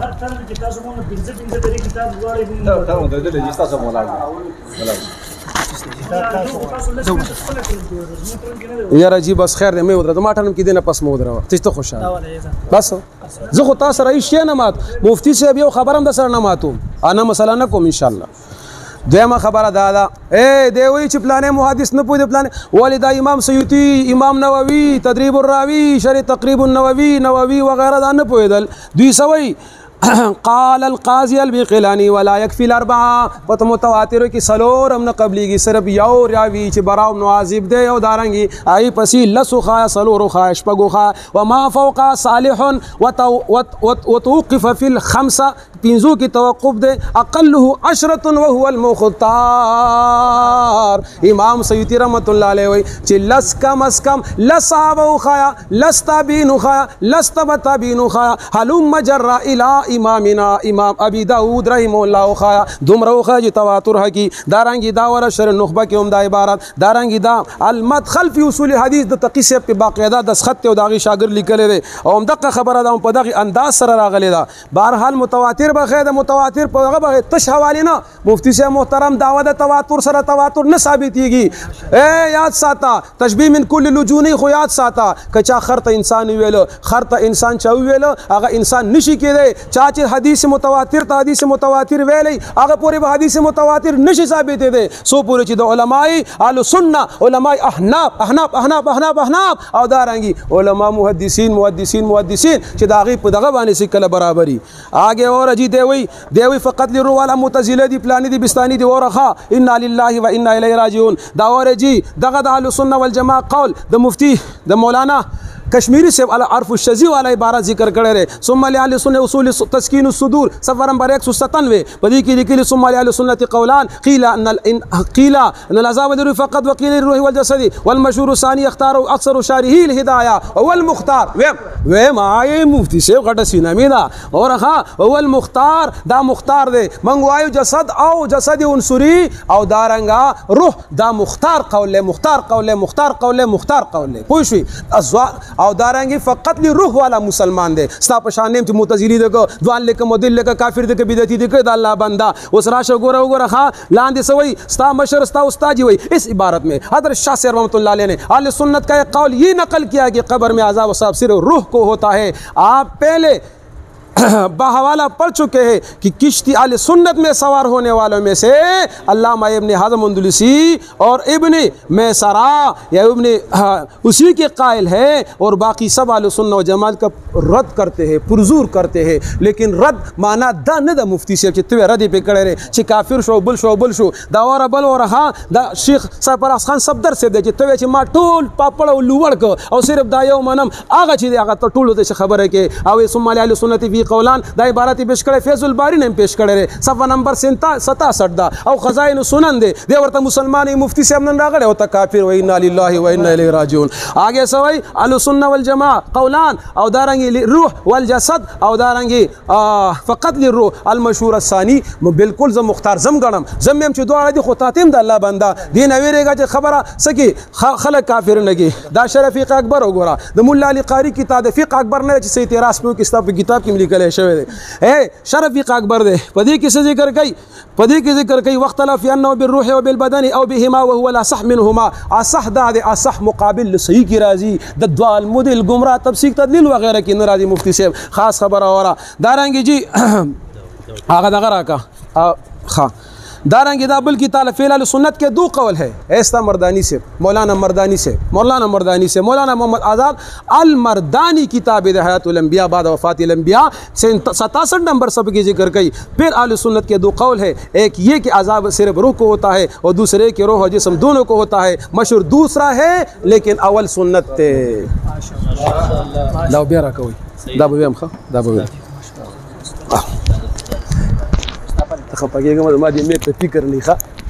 یاره جی بس خیر دې مې ودره ما ټانم کې دینه پس مو ودره ته ته خوشاله بس زه خو تاسو رئیس شې نه مات مفتی صاحب یو خبرم د سره نه ماتو انا مثلا نه کوم ان شاء الله دیمه خبره دا اے دی وی چې پلانې محدث نه پوي د پلان والدا امام سیوطی امام نووي تدریب الراوی شرح تقریب النووي وغیرہ دا نه پویدل دوی سوي قال القاضي البقلاني ولا يكفي الاربعه پت متواتر کی سلور امن قبلی کی صرف یو راوی چې براو نوازب دی او دارنګي ای پسی لسخا سلور خا شپغوخا وما فوق صالح وتوقف في الخمسه پینزو کی توقف دے اقله 10 وهو المختار امام سیوطی رحمت الله علیه وی چې لس کم اس کم لصحابه خیا لستابین خیا لستبتابین خیا حلم مجرا الى امامنا امام ابي داود رحم الله خیا دومره خیا تواتر حقی دارنګي دا ور شر نخبه کې هم دا عبارت دارنګي دا المدخل فی اصول حدیث د تقیسه په باقاعده د خط او داغي شاګر لیکل دي او هم دغه خبره ده په دغه انداز سره راغلی ده بهرحال متواتر بخیر متواتر په هغه به تش حواله نه مفتی صاحب محترم دعوه د تواتر سره تواتر نه ثابتيږي اے یاد ساته تشبیه من کل لجونی خو یاد ساته کچا خرته انسان ویلو خرته انسان چا ویلو هغه انسان نشي کېده چا چې حدیث متواتر ته حدیث متواتر ویلي هغه پوره به حدیث متواتر نشي ثابت دي سو پوره چې د علماي اهل سنت علماي احناف او دارنګي علما محدثین چې داغي په دغه باندې کله برابرۍ اگے اور جی دیوی فقط لرو والا معتزله دی پلانی دی بستانی دی ورخه انا لله و انا الیه راجعون دا اور جی دغه د اهل سنت والجماعه قول د مفتی د مولانا کشمیری سے عرف الشذی والا عبارت ذکر کړی رہے ثم لعل سنت اصول تسکین الصدور صفحه نمبر 197 پدې کې لیکلي ثم لعل سنت قولان قيل ان العذاب للروح فقط وقيل للروح والجسد والمشهور الثاني يختار اكثر شارحي الهدايه هو المختار و ما مفتی سے غټه سینامي دا اور ها هو المختار دا مختار دی منګ وایو جسد او جسد عنصری او دارنګا روح دا مختار قول پوه شئ او دارنګي فقط لروح والا مسلمان دی ستا په شان نیم چې معتزلی دغه ځوان لیکه مدل لیکه کافر دغه بدعتي دغه د الله بندا اوس راشه ګوره ها لاندې سوي ستا مشر ستا استاد وي اس عبارت में حضرت शाह से रहमत अल्लाह अलैह ने अहले सुन्नत का एक कौल ये नकल किया कि कब्र में अज़ाब व सवाब सिर्फ रूह को होता है आप पहले बहवाला पढ़ चुके हैं कि किश्ती अहले सुन्नत में सवार होने वालों में से अल्लामा इब्न हज़म अंदलुसी और इब्न मैसरा या इब्न उसी के कायल है और बाकी सब अहले सुन्नत व जमात का रद्द करते हैं पुरजूर करते हैं लेकिन रद्द माना दा न दा मुफ्ती से चित्ते रद्द पे करे रे छि काफिर शो बुल शो दा और बल और हा दा शेख सरफराज खान सफदर से दे चित्ते छि मा टोल पापड़ लुवड़ को और सिर्फ दा यो मनम आगा छि आगा तो टोल होते खबर है कि अवे सुम्मा अहले सुन्नत भी कौलान दा इबारत पेश करे फैजुल बारी ने पेश करे रे सफा नंबर 67 दा और खजाइन सुनन दे देवरता मुसलमान मुफ्ती से हमन रागड़े होता काफिर व इन्ना लिल्लाहि व इन्ना इलैहि राजिऊन आगे सवई अहले सुन्नत वल जमा कौलान और दारंगी रूह वल जसद और दारंगी फकत लिरूह अल मशहूर الثاني बिल्कुल ज मुख्तार जम गणम जम में छ दुआ दि खुतातिम द अल्लाह बंदा दिन अवेरेगा जे खबर सकी खलक काफिर नगी दा शरफीक अकबर वगरा द मुल्ला अली कारी किताब फिक अकबर ने से इतिरास पे किताब की लिखल है शवे ए शरफीक अकबर दे पदी की जिक्र कई वक्तला फी अन्नहु बिर्रूह व बिलबदन औ बिहिमा व हुवा असह मिनहुमा असह दा असह मुकाबिल सही की राजी द द्वाल मुदिल गुमराह तफसीक तदलील वगैरह की नाराजी मुफ्ती से खास खबर और दारंगी जी आगा दगरा का हाँ दारंगी दाबुल की ताला फ़िल सुन्नत के दो कौल है ऐसा मर्दानी से मौलाना मर्दानी से मौलाना मोहम्मद आज़ाद अल मर्दानी किताब हयातुल अंबिया बाद वफ़ातिल अंबिया 67 नंबर सब की जिक्र कई फिर अहले सुन्नत के दो कौल है एक ये कि अज़ाब सिर्फ रूह को होता है और दूसरे के रूह और जिस्म दोनों को होता है मशहूर दूसरा है लेकिन अवल सुन्नत خپګېږم ما دې مې ته فکر نه ښه